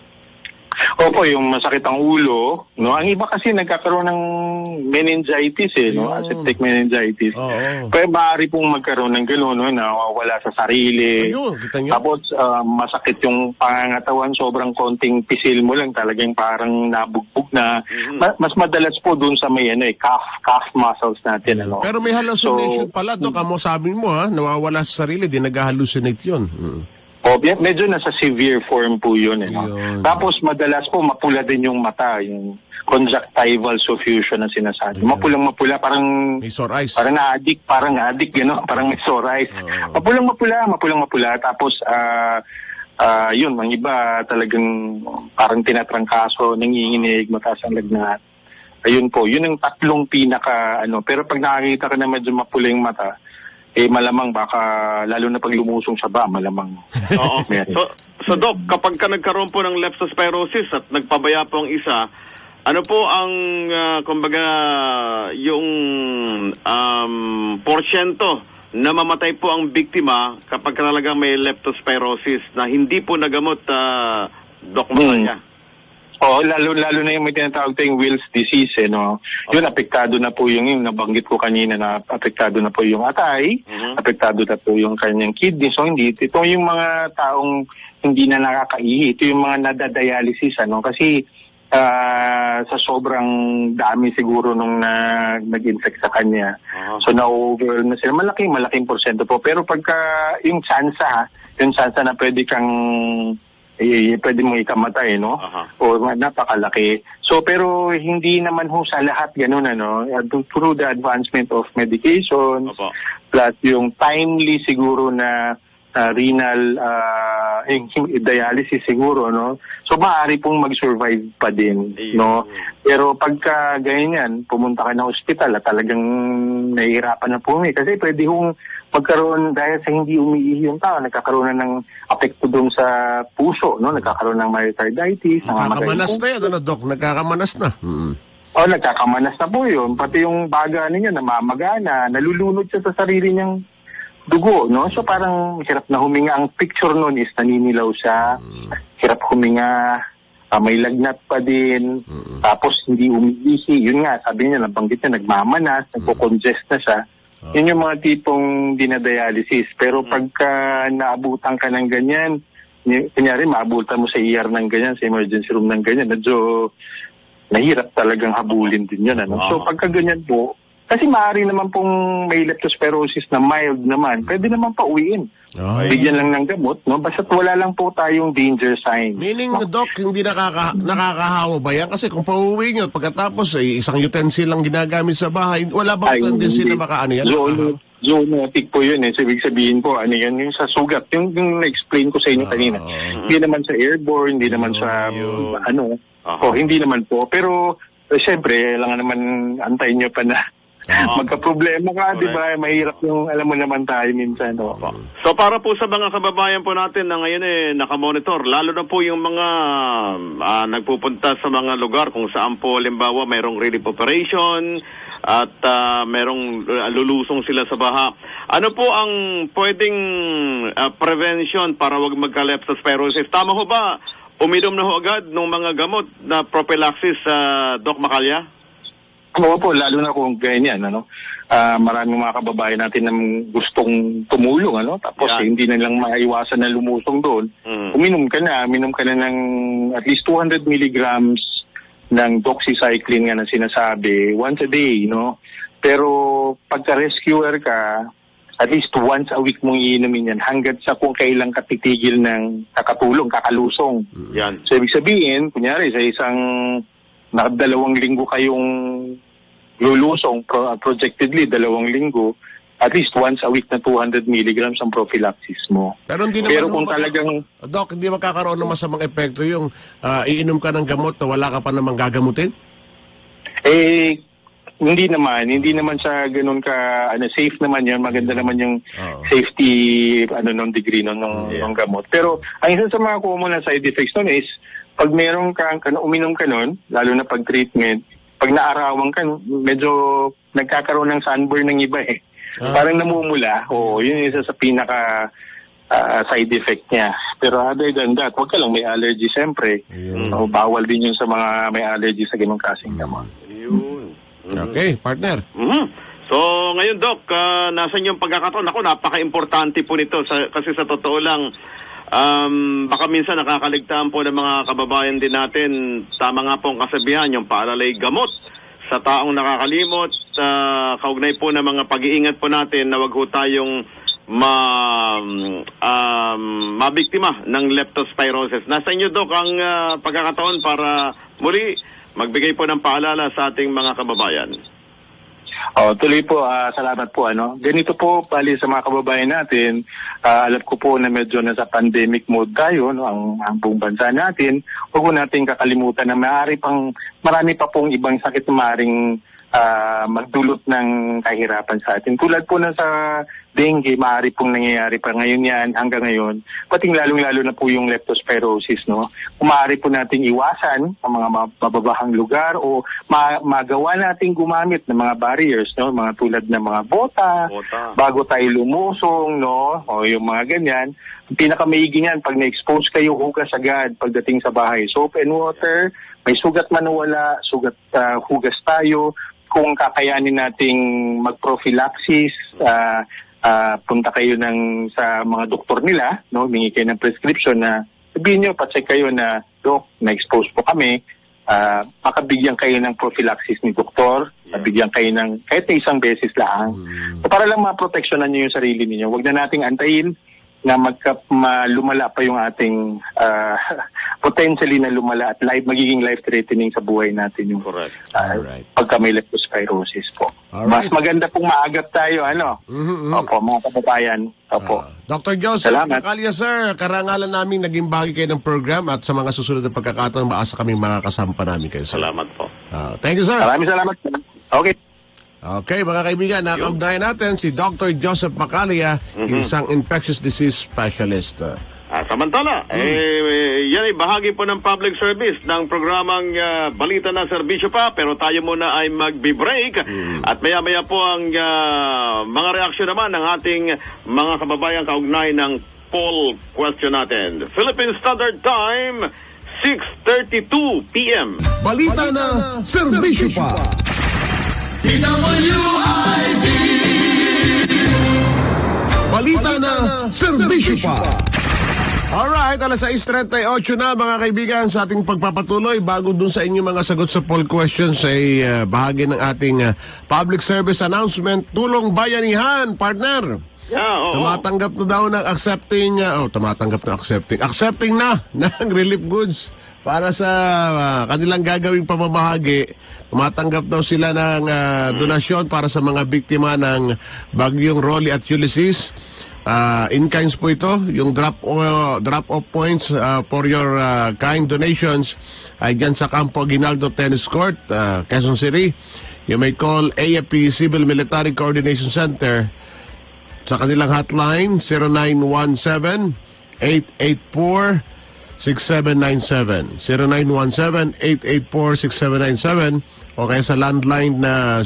Yung masakit ang ulo. Ang iba kasi nagkakaroon ng meningitis aseptic meningitis. Kaya maaari pong magkaroon ng gano'n, nawawala sa sarili. Tapos masakit yung pangangatawan, sobrang konting pisil mo lang, talagang parang nabugbog na. Mas madalas po doon sa may calf muscles natin. Pero may hallucination pala, Doc. Sabi mo nawawala sa sarili, di nag-hallucinate yun. Medyo nasa severe form po yun. Tapos madalas po mapula din yung mata, yung conjunctival suffusion na sinasabi. Mapulang-mapula, parang may sore eyes. Parang na-addict, parang may sore eyes. Mapulang-mapula. Tapos yun, ang iba talagang parang tinatrangkaso, nanginginig, mataas ang lagnat. Ayun po, yun ang tatlong pinaka pero pag nakakita ka na medyo mapuling mata, malamang baka lalo na pag lumusong siya ba, malamang. Oo. So Doc, kapag ka nagkaroon po ng leptospirosis at nagpabaya po ang isa, ano po ang kumbaga yung porsyento na mamatay po ang biktima kapag talagang may leptospirosis na hindi po nagamot, Doc Macalya? Lalo na yung may tinatawag tayong Wills disease, no? Yun, apektado na po yung nabanggit ko kanina na apektado na po yung atay, apektado na po yung kanyang kidney. So, ito yung mga taong hindi na nakakaihi. Ito yung mga nadadialysis, Kasi sa sobrang dami siguro nung nag-infect sa kanya. So na-overall na sila. Malaking porsyento po. Pero pagka yung tsansa na pwede mong ikamatay, no? O napakalaki. So pero hindi naman ho sa lahat ganun, through the advancement of medications, plus yung timely siguro na renal dialysis siguro, no? So maaari pong mag-survive pa din, no? Pero pagka ganyan, pumunta ka ng ospital at talagang nahihirapan na po kasi pwede hong magkaroon dahil sa hindi umiihi yung tao, nagkakaroon na ng apekto doon sa puso, no? Nagkakaroon ng myocarditis, nakakamanas na yan, Doc? Nakakamanas na. Nagkakamanas na po yun. Pati yung baga niya namamagana, nalulunod siya sa sarili niyang dugo, no? So parang hirap na huminga. Ang picture nun is naninilaw siya, hirap huminga, may lagnat pa din, tapos hindi umiihi. Yun nga, sabi niya, nabanggit niya, nagmamanas, nagko-congest na siya. Yun yung mga tipong dinadialysis. Pero pagka naabutan ka ng ganyan, kunyari maabutan mo sa ER ng ganyan, sa emergency room ng ganyan, medyo nahirap talagang habulin din yun. So pagka ganyan po, kasi maaari naman pong may leptospirosis na mild naman, pwede naman pauwiin. Bigyan lang ng gamot, no? Basta wala lang po tayong danger sign. Meaning, Doc, hindi nakakahawa ba yan? Kasi kung pauwi nyo, pagkatapos isang utensil lang ginagamit sa bahay, wala bang tendency na makaano yan? Zoonotic po yun. So, ibig sabihin po, yung sa sugat, yung na-explain ko sa inyo kanina. Hindi naman sa airborne, hindi naman sa hindi naman po. Pero, siyempre, lang naman antayin nyo pa na magka-problema ka, di ba? Mahirap yung, alam mo naman tayo minsan. So para po sa mga kababayan po natin na ngayon nakamonitor, lalo na po yung mga nagpupunta sa mga lugar kung saan po, halimbawa, mayroong relief operation at mayroong lulusong sila sa baha. Ano po ang pwedeng prevention para wag magka-leptospirosis? Tama ho ba? Uminom na ho agad ng mga gamot na prophylaxis, Doc Macalya? Po, lalo na kung ganyan, maraming mga kababayan natin na gustong tumulong, tapos hindi na lang maiwasan na lumusong doon. Uminom ka na ng at least 200 milligrams ng doxycycline nga na sinasabi once a day, no? Pero pagka-rescuer ka, at least once a week mong iinumin yan hanggat sa kung kailang katitigil ng kakalusong. Yan. So, ibig sabihin, kunyari, sa isang 2 linggo kayong lulusong, projectedly 2 linggo, at least once a week na 200 milligrams ang prophylaxis mo. Pero kung talagang... Doc, hindi magkakaroon ng masamang epekto yung iinom ka ng gamot na wala ka pa namang gagamutin? Hindi naman sa ganun ka, safe naman yun, maganda naman yung safety, nung degree ng gamot. Pero, ang isa sa mga common na side effects nun is, pag meron kang uminom ka nun, lalo na pag treatment, pag naarawan ka, medyo nagkakaroon ng sunburn ng iba Parang namumula. Yun isa sa pinaka side effect niya. Pero other than that, huwag ka lang may allergy siyempre. Bawal din yun sa mga may allergy sa ganung kasing gamot. Okay, partner. So, ngayon, Doc, nasan yung pagkakataon? Ako, napaka-importante po nito kasi sa totoo lang, baka minsan nakakaligtaan po ng mga kababayan din natin, tama nga po ang kasabihan, yung paalalay gamot sa taong nakakalimot, kaugnay po ng mga pag-iingat po natin na wag ho tayong mabiktima ng leptospirosis. Nasa inyo, Doc, ang pagkakataon para muli magbigay po ng paalala sa ating mga kababayan. Tuloy po, salamat po. Ganito po, bali sa mga kababayan natin, alam ko po na medyo nasa pandemic mode tayo, ang buong bansa natin. Huwag po natin kakalimutan na marami pa pong ibang sakit na maaaring magdulot ng kahirapan sa atin. Tulad po na sa dengue, maaari pong nangyayari pa ngayon yan, hanggang ngayon. Pating lalong-lalo na po yung leptospirosis, no? Kung maaari po nating iwasan ang mga mababahang lugar o magawa nating gumamit ng mga barriers, no? Mga tulad ng mga bota, bago tayo lumusong, no? O yung mga ganyan. Ang pinakamaigi niyan, pag na-expose kayo, hugas agad pagdating sa bahay. Soap and water, may sugat man o wala, hugas tayo. Kung kakayanin nating mag-prophylaxis, punta kayo sa mga doktor nila, no? Humingi kayo ng prescription na sabihin nyo, pacheck kayo na, Dok, na-expose po kami, makabigyan kayo ng prophylaxis ni doktor, mabigyan kayo ng kahit na isang beses lang. So, para lang maproteksyonan nyo yung sarili niyo. Huwag na nating antayin na lumala pa yung ating potentially na lumala at magiging life-threatening sa buhay natin yung pagka may leptospirosis po. Mas maganda pong maagap tayo, Opo, mga kababayan. Opo. Dr. Joseph Macalia, sir, karangalan namin naging bahagi kayo ng program at sa mga susunod na pagkakataon, maasa kaming makasampa namin kayo, sir. Salamat po. Thank you, sir. Maraming salamat. Okay. Okay, mga kaibigan, nakaugnayan natin si Dr. Joseph Macalia, isang infectious disease specialist. Samantala, yan ay bahagi po ng public service ng programang Balita na Serbisyo Pa, pero tayo muna ay magbe-break at maya-maya po ang mga reaksyon naman ng ating mga kababayang kaugnay ng poll question natin. Philippine Standard Time, 6:32 p.m. Balita na Serbisyo Pa. DWIZ Balita na Serbisyo Pa. Alright, alas 6:38 na mga kaibigan sa ating pagpapatuloy. Bago dun sa inyong mga sagot sa poll questions ay bahagi ng ating public service announcement, Tulong Bayanihan, partner. Tumatanggap na daw ng accepting na ng relief goods para sa kanilang gagawing pamamahagi. Tumatanggap daw sila ng donasyon para sa mga biktima ng Bagyong Rolly at Ulysses. In-kinds po ito, yung drop-off points for your kind donations ay dyan sa Campo Aguinaldo Tennis Court, Quezon City. You may call AFP Civil Military Coordination Center sa kanilang hotline 0917-884-6797 0917-884-6797 o kaya sa landline na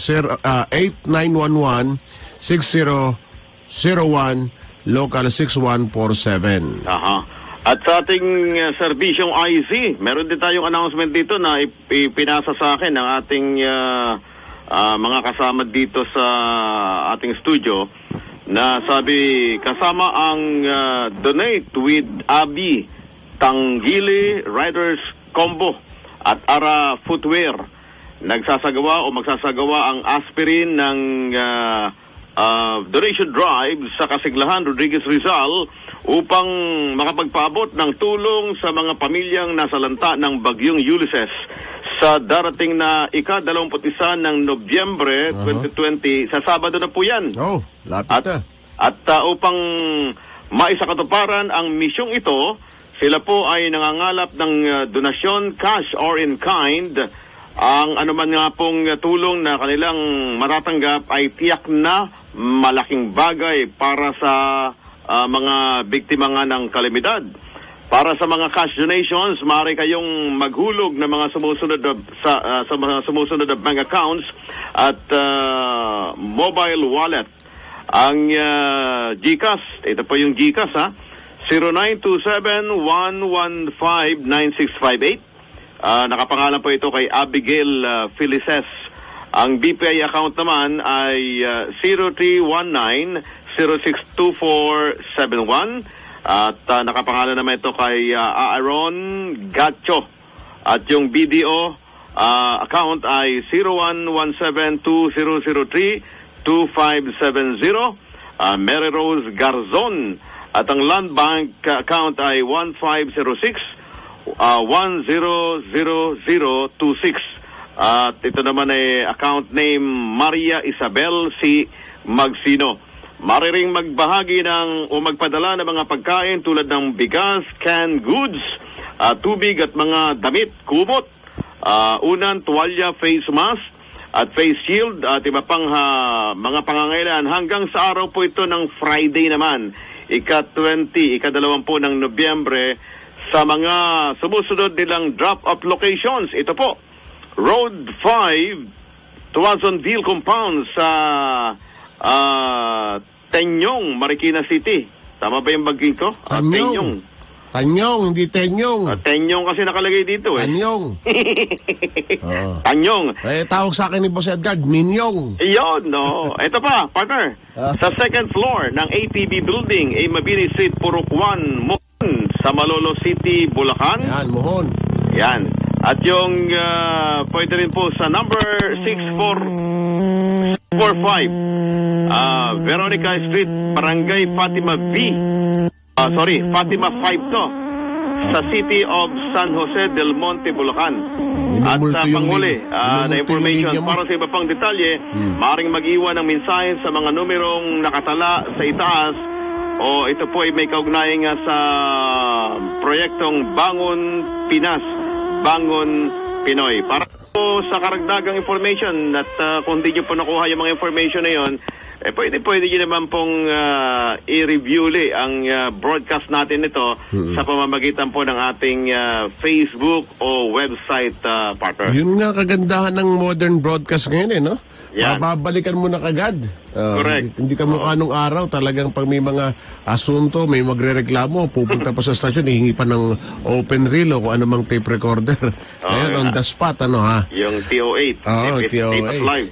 8911-6001 local 6147. At sa ating serbisyong IC, meron din tayong announcement dito na ipinasa sa akin ng ating mga kasama dito sa ating studio na sabi kasama ang Donate with Abi Tanggili Riders Combo at Ara Footwear. Magsasagawa ang aspirin ng donation drive sa Kasiglahan, Rodriguez Rizal upang makapagpaabot ng tulong sa mga pamilyang nasalanta ng Bagyong Ulysses sa darating na ika-21 ng Nobyembre 2020. Sa Sabado na po yan. Lapit na. At upang maisakatuparan ang misyong ito, sila po ay nangangalap ng donasyon, cash or in kind. Ang anuman nga pong tulong na kanilang matatanggap ay tiyak na malaking bagay para sa mga biktima nga ng kalamidad. Para sa mga cash donations, maaari kayong maghulog ng mga sumusunod na bank accounts at mobile wallet. Ang GCash, ito po yung GCash 0927-115-9658. Nakapangalan po ito kay Abigail Felices. Ang BPI account naman ay 0319-062471. At nakapangalan naman ito kay Aaron Gacho. At yung BDO account ay 0117-2003-2570. Mary Rose Garzon. At ang Land Bank account ay 1506 10026. At ito naman ay account name Maria Isabel C. Magsino. Mariring magbahagi o magpadala ng mga pagkain tulad ng bigas, canned goods, tubig at mga damit, kumot, unan, tuwalya, face mask at face shield at iba pang mga pangangailangan hanggang sa araw po ito ng Friday naman, ika-20 ng Nobyembre sa mga sumusunod nilang drop-off locations. Ito po, Road 5, Tuazonville Compound sa Tenyong, Marikina City. Tama ba yung baging ko? Tenyong. Tanyong, hindi Tenyong. Tenyong kasi nakalagay dito eh. Tanyong. Tanyong. Tawag sa akin ni Boss Edgar, Minyong. Iyon, no. Ito pa, partner. Sa second floor ng ATB Building, Mabini Street, Purok 1, Mohon, sa Malolo City, Bulacan. Yan, Mohon. Yan. At yung pwede rin po sa number 6445 Veronica Street, Barangay Fatima Fatima 5 to, sa City of San Jose del Monte, Bulacan. At sa panghuli na information para sa iba pang detalye, maaaring mag-iwan ng mensahe sa mga numerong nakatala sa itaas, o ito po ay may kaugnayan nga sa proyektong Bangon Pinas, Bangon Pinoy. Para po sa karagdagang information at kung di nyo po nakuha yung mga information na yun, pwede nyo naman pong i-review ang broadcast natin ito sa pamamagitan po ng ating Facebook o website, partner. Yun nga kagandahan ng modern broadcast ngayon no? Yan. Babalikan mo na kagad. Correct. Hindi ka mukha nung araw. Talagang pag may mga asunto, may magre-reklamo, pupunta pa sa stasyon, hihingi pa ng open reel o kung anumang tape recorder. Ngayon, on the spot, ha? Yung TO8. TO8. Live.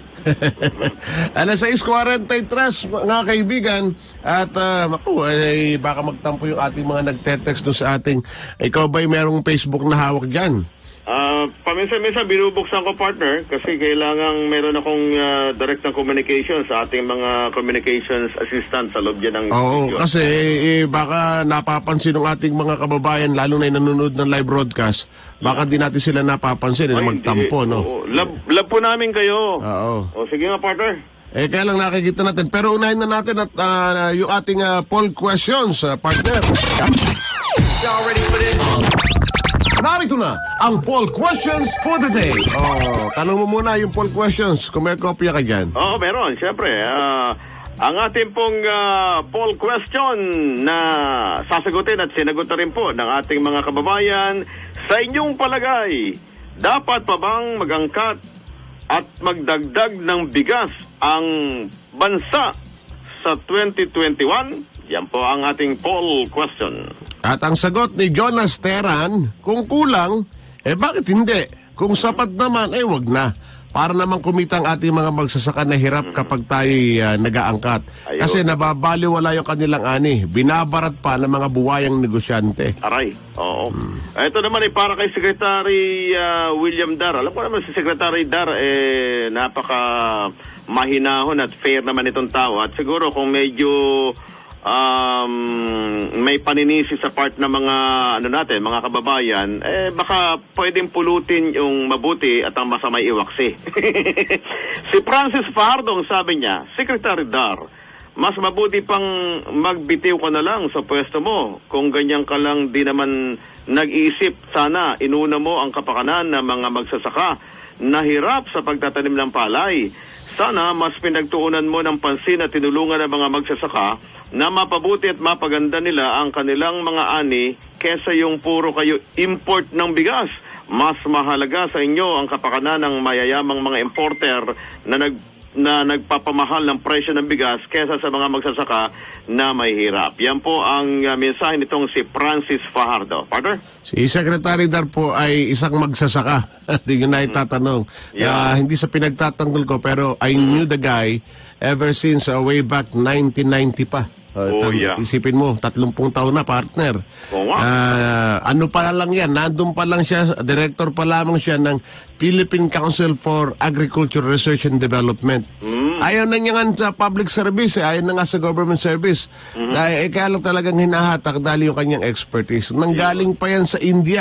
Alas 6:43, mga kaibigan. At baka magtampo yung ating mga nagte-text doon sa ating, ikaw ba'y merong Facebook na hawak dyan? Paminsan-minsan binubuksan ko, partner, kasi kailangan meron akong direct na communication sa ating mga communications assistant sa loob dyan ng Oo, studio. kasi baka napapansin ng ating mga kababayan, lalo na yung nanonood ng live broadcast, baka di natin sila napapansin na magtampo, no? Love po namin kayo. Oo. O sige nga, partner. Kaya lang nakikita natin. Pero unahin na natin at yung ating poll questions, partner. Y'all ready for this? Narito na ang poll questions for the day. Tanong mo muna yung poll questions kung may kopya ka dyan. Oo, meron. Siyempre, ang ating pong poll question na sasagutin at sinagot na rin po ng ating mga kababayan, sa inyong palagay, dapat pa bang magangkat at magdagdag ng bigas ang bansa sa 2021? Yan po ang ating poll question. At ang sagot ni Jonas Teran, kung kulang, bakit hindi? Kung sapat naman, wag na. Para naman kumita ang ating mga magsasaka na hirap kapag tayo nag-aangkat. Ayun. Kasi nababaliwala yung kanilang ani. Binabarat pa ng mga buwayang negosyante. Aray, oo. Ito naman ay para kay Secretary William Dar. Alam ko naman si Secretary Dar, napaka mahinahon at fair naman itong tao. At siguro kung medyo may paninisi sa part ng mga mga kababayan, baka pwedeng pulutin yung mabuti at ang masamay iwaksi. Si Francis Fardong sabi niya, Secretary Dar, mas mabuti pang magbitiw ka na lang sa pwesto mo. Kung ganyan ka lang di naman nag-iisip, sana inuna mo ang kapakanan ng mga magsasaka na hirap sa pagtatanim ng palay. Sana mas pinagtuunan mo ng pansin at tinulungan ng mga magsasaka na mapabuti at mapaganda nila ang kanilang mga ani kesa yung puro kayo import ng bigas. Mas mahalaga sa inyo ang kapakanan ng mayayamang mga importer na nagpapamahal ng presyo ng bigas kesa sa mga magsasaka na may hirap. Yan po ang mensahe nitong si Francis Fajardo. Partner? Si Secretary Dar po ay isang magsasaka. Hindi nyo na itatanong. Hindi sa pinagtatanggol ko, pero I knew the guy ever since way back 1990 pa. Isipin mo, 30 taon na, partner. Ano pa lang yan, nandun pa lang siya, director pa lamang siya ng Philippine Council for Agriculture Research and Development. Ayaw na niya nga sa public service, ayaw na nga sa government service. Kaya lang talagang hinahatak dahil yung kanyang expertise. Nanggaling pa yan sa India.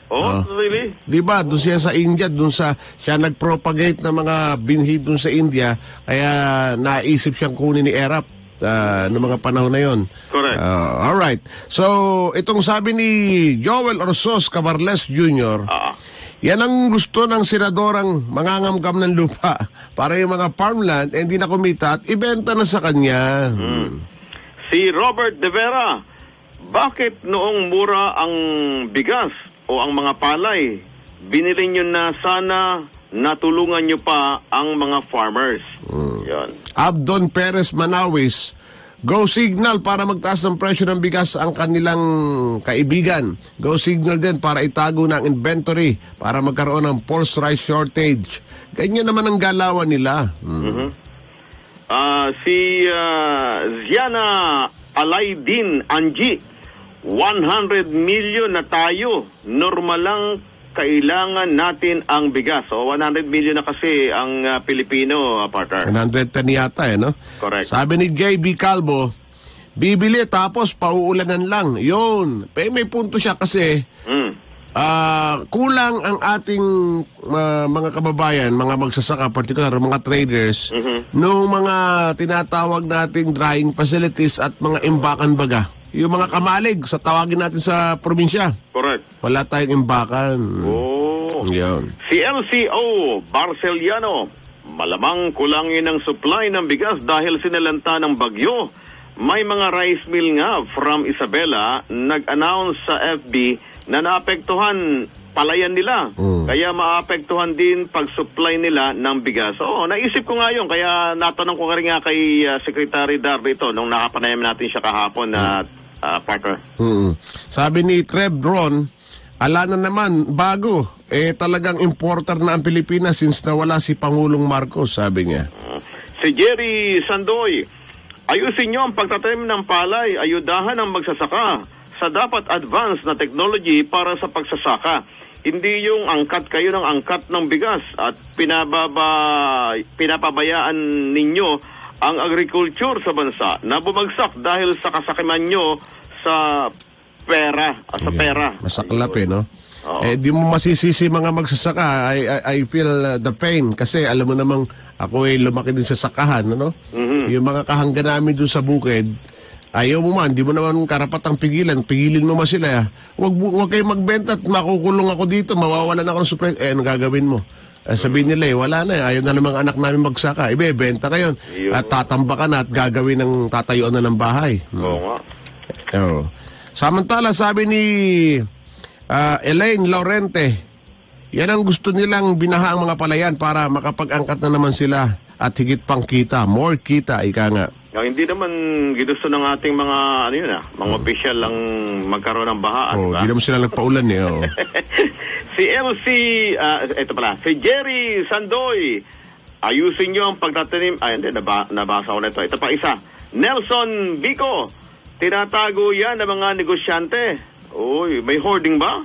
Oh, really? Di ba? Doon siya sa India, siya nag-propagate ng mga binhi doon sa India, kaya naisip siyang kunin ni Erap noong mga panahon na yon. Correct. Alright. So, itong sabi ni Joel Orsos Cabarles Jr., yan ang gusto ng senadorang mangangamkam ng lupa para yung mga farmland hindi na kumita at ibenta na sa kanya. Si Robert De Vera, bakit noong mura ang bigas o ang mga palay, binili nyo na sana, natulungan nyo pa ang mga farmers? Yan. Abdon Perez Manawis, Go Signal para magtaas ng presyo ng bigas ang kanilang kaibigan. Go Signal din para itago ng inventory para magkaroon ng false rice shortage. Ganyan naman ang galawan nila. Si Ziana Alaydin Anji, 100 million na tayo. Normal lang kailangan natin ang bigas. So 100 million na kasi ang Pilipino, partner. 110 yata no? Correct. Sabi ni JB Calvo, bibili tapos pauulanan lang. Yun. May punto siya kasi kulang ang ating mga kababayan, mga magsasaka, particular mga traders, noong mga tinatawag nating drying facilities at mga imbakan baga. Yung mga kamalig sa tawagin natin sa probinsya. Correct. Wala tayong imbakan. Yun. Si LCO Barceliano, malamang kulangin ang supply ng bigas dahil sinalanta ng bagyo. May mga rice mill nga from Isabela nag-announce sa FB na naapektuhan palayan nila. Kaya maapektuhan din pag-supply nila ng bigas. Oo, naisip ko nga yun. Kaya natanong ko rin nga kay Secretary Darby ito nung nakapanayam natin siya kahapon na Parker. Sabi ni Trev Ron, ala na naman, bago. Talagang importer na ang Pilipinas since nawala si Pangulong Marcos, sabi niya. Si Jerry Sandoy, ayusin nyo ang pagtatanim ng palay, ayudahan ang magsasaka sa dapat advanced na technology para sa pagsasaka. Hindi yung angkat kayo ng angkat ng bigas at pinapabayaan ninyo ang agriculture sa bansa na bumagsak dahil sa kasakiman nyo sa pera. Masaklap no? Di mo masisisi mga magsasaka. I feel the pain kasi alam mo namang ako lumaki din sa sakahan, ano? Yung mga kahanggan namin doon sa bukid, ayaw mo man, di mo naman karapatang pigilin mo man sila. Huwag kayong magbenta at makukulong ako dito, mawawalan ako ng supply. Ano gagawin mo? Sabihin nila wala na, ayaw na namang anak namin magsaka. Ibebenta kayo at tatambakan na at gagawin ng tatayuan na ng bahay. Oo nga. Samantala, sabi ni Elaine Laurente, yan ang gusto nilang binaha ang mga palayan para makapag-angkat na naman sila at higit pang kita, more kita, ika nga. Hindi naman ginusto ng ating mga mga official lang magkaroon ng bahaan. Hindi naman sila nagpaulan Si LC, si Jerry Sandoy, ayusin nyo ang pagtatanim. Hindi, nabasa ko na ito. Ito pa isa. Nelson Vico, tinatago yan ng mga negosyante. Uy, may hoarding ba?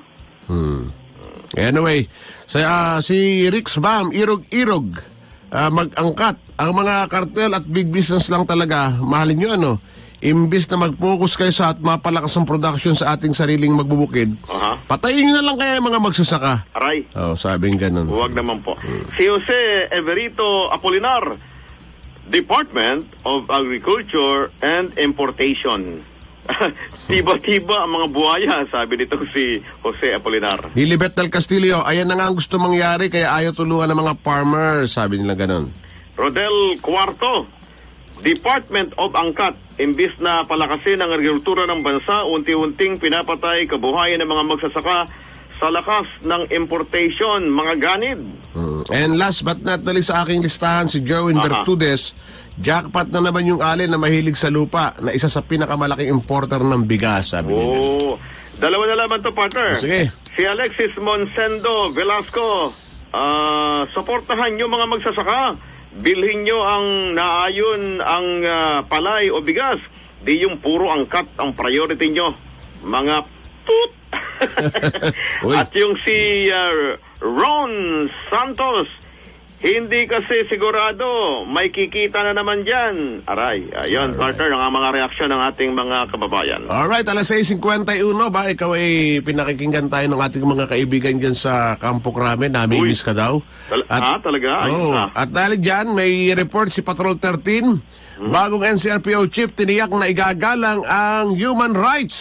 Anyway, si Rix Bam, Irog-Irog, mag-angkat. Ang mga kartel at big business lang talaga, mahalin nyo imbis na mag-focus kayo sa at mapalakas ang production sa ating sariling magbubukid, patayin nyo na lang kaya mga magsasaka. Aray. Sabing ganun. Huwag naman po. Si Jose Everito Apolinar, Department of Agriculture and Importation. Tiba-tiba ang mga buhaya, sabi nito si Jose Apolinar. Lilibet del Castillo, ayan na nga ang gusto mangyari kaya ayaw tulungan ng mga farmers, sabi nila ganun. Rodel Cuarto, Department of Angkat, imbis na palakasin ang agrikultura ng bansa, unti-unting pinapatay kabuhayan ng mga magsasaka sa lakas ng importation, mga ganid. And last but not the least sa aking listahan, si Jerwin Bertudes, jackpot na naman yung alin na mahilig sa lupa na isa sa pinakamalaking importer ng bigas, sabi nila. Dalawa na naman to, partner. Sige. Si Alexis Monsendo Velasco, suportahan nyo mga magsasaka. Bilhin nyo ang naayon ang palay o bigas. Di yung puro angkat ang priority nyo. Mga toot. At yung si Ron Santos, Hindi kasi sigurado, may kikita na naman dyan. Aray, ayun, partner, ang mga reaksyon ng ating mga kababayan. Alright, alas 6:51 ba? Ikaw ay pinakikinggan tayo ng ating mga kaibigan dyan sa Campo Crame. Nami-miss ka daw. Talaga? At dahil dyan, may report si Patrol 13. Bagong NCRPO chief tiniyak na igagalang ang human rights.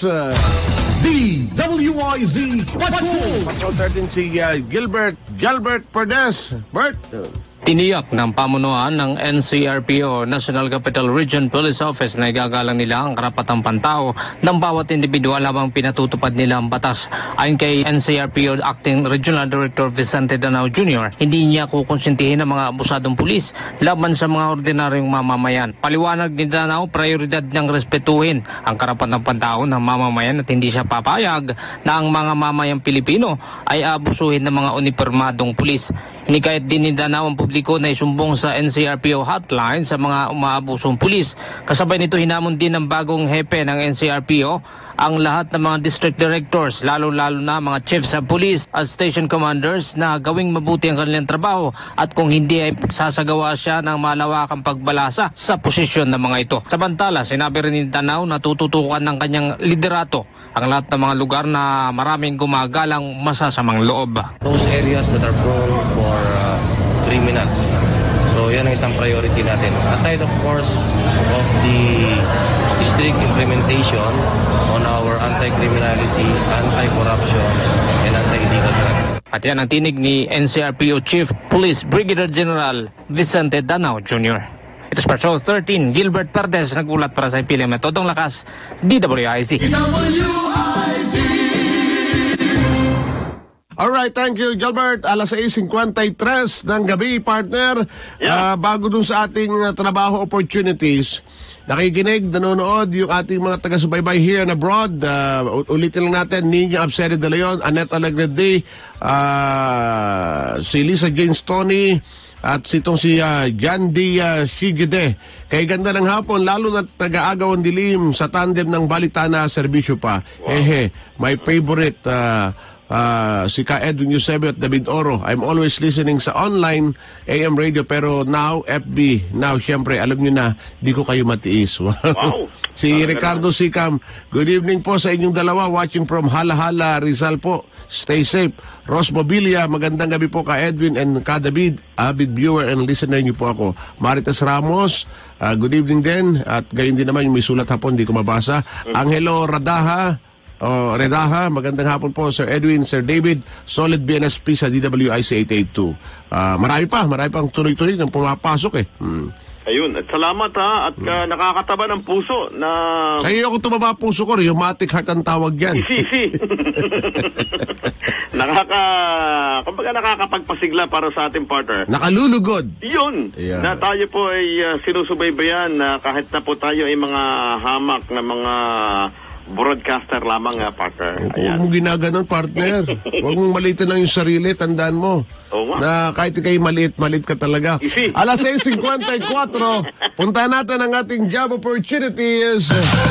DWIZ Patrol 13 si Gilbert Perdes. Bert. Tiniyak ng pamunuan ng NCRPO National Capital Region Police Office na igagalang nila ang karapatang pantao ng bawat individual habang pinatutupad nila ang batas. Ayon kay NCRPO Acting Regional Director Vicente Danao Jr., hindi niya kukonsintihin ang mga abusadong pulis laban sa mga ordinaryong mamamayan. Paliwanag ni Danao, prioridad niyang respetuhin ang karapatang pantao ng mamamayan at hindi siya papayag na ang mga mamayang Pilipino ay abusuhin ng mga uniformadong pulis. Hinikayat din ni Danao ang publiko na isumbong sa NCRPO hotline sa mga umaabusong pulis. Kasabay nito hinamon din ng bagong hepe ng NCRPO ang lahat ng mga district directors, lalo-lalo na mga chiefs of police at station commanders na gawing mabuti ang kanilang trabaho at kung hindi ay sasagawa siya ng malawakang pagbalasa sa posisyon ng mga ito. Samantala, sinabi rin ni Danao na tututukan ng kanyang liderato ang lahat ng mga lugar na maraming gumagalang masasamang loob. Those areas that are prone for criminals. So yan ang isang priority natin. Aside of course of the strict implementation on our anti-criminality, anti-corruption, and anti-illegal drugs. At yan ang tinig ni NCRPO Chief Police Brigadier General Vicente Danao Jr. Ito sa Patrol 13, Gilbert Perdes, nagulat para sa Ipili Metodong Lakas, DWIZ. Alright, thank you, Gilbert. Alas 6:53 ng gabi, partner. Bago dun sa ating trabaho opportunities, nakikinig, nanonood yung ating mga taga-subaybay here and abroad. Ulitin lang natin, Nina Abseri de Leon, Annette Alegre, si Lisa Jane Stoney, at si Jandy Shigide. Kay ganda ng hapon, lalo na taga-agaw ang dilim sa tandem ng Balitana Serbisyo pa. My favorite si Ka Edwin Eusebio at David Oro. I'm always listening sa online AM radio, pero now FB. Now, syempre, alam nyo na, di ko kayo matiis. Wow. Si Ricardo Sikam, good evening po sa inyong dalawa, watching from Hala-Hala, Rizal po. Stay safe. Ros Mobilia, magandang gabi po Ka Edwin and Ka David, avid viewer and listener niyo po ako. Marites Ramos, good evening din. At gayon din naman yung may sulat hapon, di ko mabasa. Angelo Redaha, magandang hapon po Sir Edwin, Sir David, solid BNSP sa DWIC 882. Marami pang tuloy-tuloy nang pumapasok eh. Ayun, at salamat ha, at nakakataba ng puso na... Sa'yo ako tumaba puso ko, rheumatic heart ang tawag yan. Isi. Kumbaga nakakapagpasigla para sa ating partner. Nakalulugod. Yun, na tayo po ay sinusubaybayan na kahit na po tayo ay mga hamak na mga broadcaster lamang, partner. Huwag mong ginaganon, partner. Huwag mong maliitin lang yung sarili, tandaan mo. Na kahit kayo maliit ka talaga. Alas 6:54, punta natin ang ating job opportunities.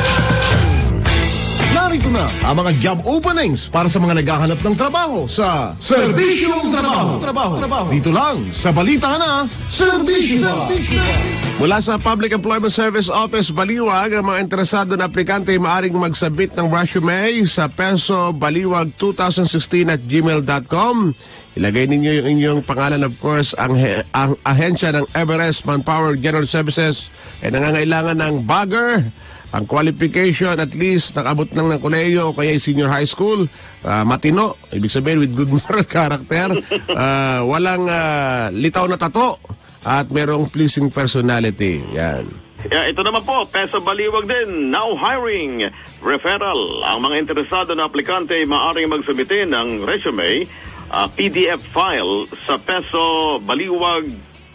Narito na ang mga job openings para sa mga naghahanap ng trabaho sa Serbisyong Trabaho. Dito lang sa Balita Na, Serbisyo. Mula sa Public Employment Service Office Baliwag, ang mga interesado na aplikante ay maaaring magsabit ng resume sa peso baliwag2016@gmail.com. Ilagay ninyo yung inyong pangalan, of course. Ang ahensya ng Everest Manpower General Services ay nangangailangan ng bagger. Ang qualification, at least, nakabot ng kolehiyo o kaya senior high school. Matino, ibig sabihin with good moral character. Walang litaw na tato. At merong pleasing personality. Yan. Ito naman po, Peso Baliwag din, now hiring. Referral. Ang mga interesado na aplikante ay maaaring magsubite ng resume, PDF file sa Peso Baliwag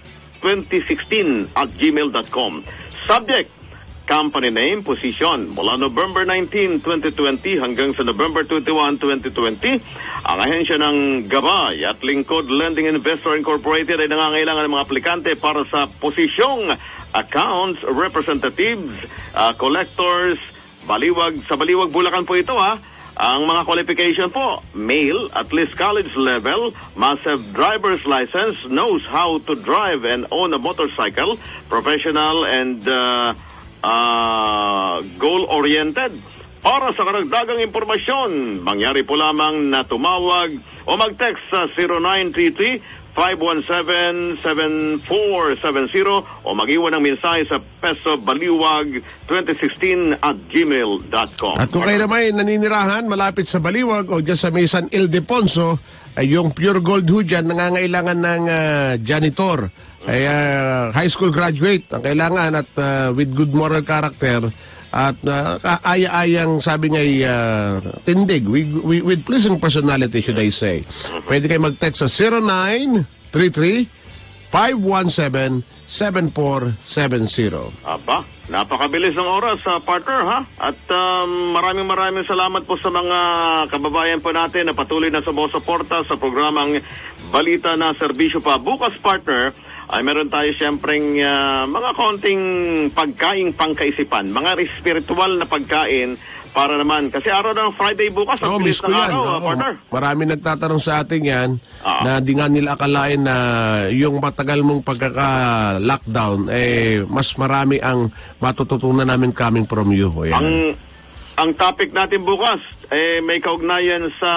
2016@gmail.com. Subject, company name, position. Mula November 19, 2020 hanggang sa November 21, 2020, ang ahensya ng Gabay at Lingkod Lending Investor Incorporated ay nangangailangan ng mga aplikante para sa posisyong accounts, representatives, collectors, Baliwag. Sa Baliwag, Bulacan po ito Ang mga qualification po, male, at least college level, must have driver's license, knows how to drive and own a motorcycle, professional and goal-oriented. Para sa karagdagang impormasyon, mangyari po lamang na tumawag o mag-text sa 0933-517-7470 o mag-iwan ng mensahe sa pesobaliwag2016@gmail.com. At kung kayo naman naninirahan malapit sa Baliwag o dyan sa may San Ildefonso, ay yung Pure Gold ho dyan, nangangailangan ng janitor. Ay high school graduate ang kailangan at with good moral character at aya-ayang sabi nga tindig with pleasing personality, should I say. Pwede kayo mag-text sa 0933-517-7470. Aba, napakabilis ng oras, partner, ha? At maraming salamat po sa mga kababayan po natin na patuloy na sumusuporta sa programang Balita na Serbisyo Pa. Bukas, partner, ay meron tayo siyempreng mga konting pagkaing pangkaisipan, mga spiritual na pagkain para naman, kasi araw ng Friday bukas, ang bilis ng araw, partner. Marami nagtatanong sa atin yan na di nga nila akalain na yung matagal mong pagkaka-lockdown, mas marami ang matututunan namin coming from you. Ang topic natin bukas, may kaugnayan sa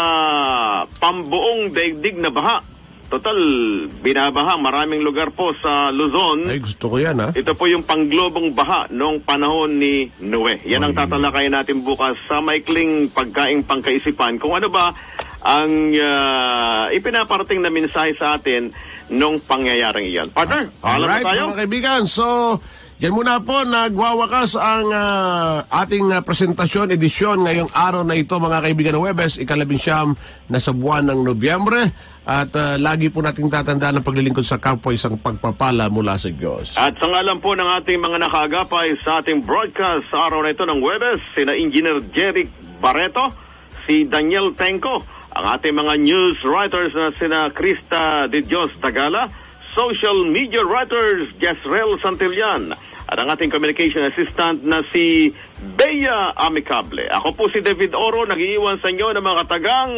pambuong daigdig na baha. Total, binabaha maraming lugar po sa Luzon. Ay, gusto ko yan, ha? Ito po yung pangglobong baha noong panahon ni Noe. Yan ang tatalakayin natin bukas sa maikling pagkaing pangkaisipan. Kung ano ba ang ipinaparating na mensahe sa atin nung pangyayaring iyan. Partner, alam na tayo? Mga kaibigan, so yan muna po, nagwawakas ang ating presentasyon, edisyon ngayong araw na ito, mga kaibigan ng Huwebes, ika-19 na sa buwan ng Nobyembre. At lagi po nating tatandaan ang paglilingkod sa kapwa, isang pagpapala mula sa Diyos. At sa ngalan po ng ating mga nakaagapay sa ating broadcast sa araw na ito ng Huwebes, sina Engineer Jeric Barreto, si Daniel Tenco, ang ating mga news writers na sina Krista De Dios Tagala, social media writers Jezreel Santillan, at ang ating communication assistant na si Bea Amicable. Ako po si David Oro, nag-iiwan sa inyo ng mga katagang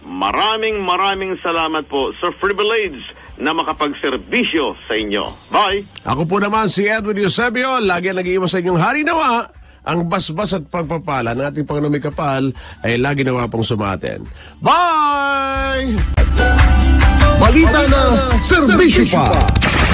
maraming salamat po sa privilege na makapagserbisyo sa inyo. Bye! Ako po naman si Edwin Eusebio, lagi nag-iiwan sa inyong hari nawa. Ang basbas at pagpapala ng ating Panginoon may kapal ay lagi nawa pong sumatin. Bye! Balita na Serbisyo Pa!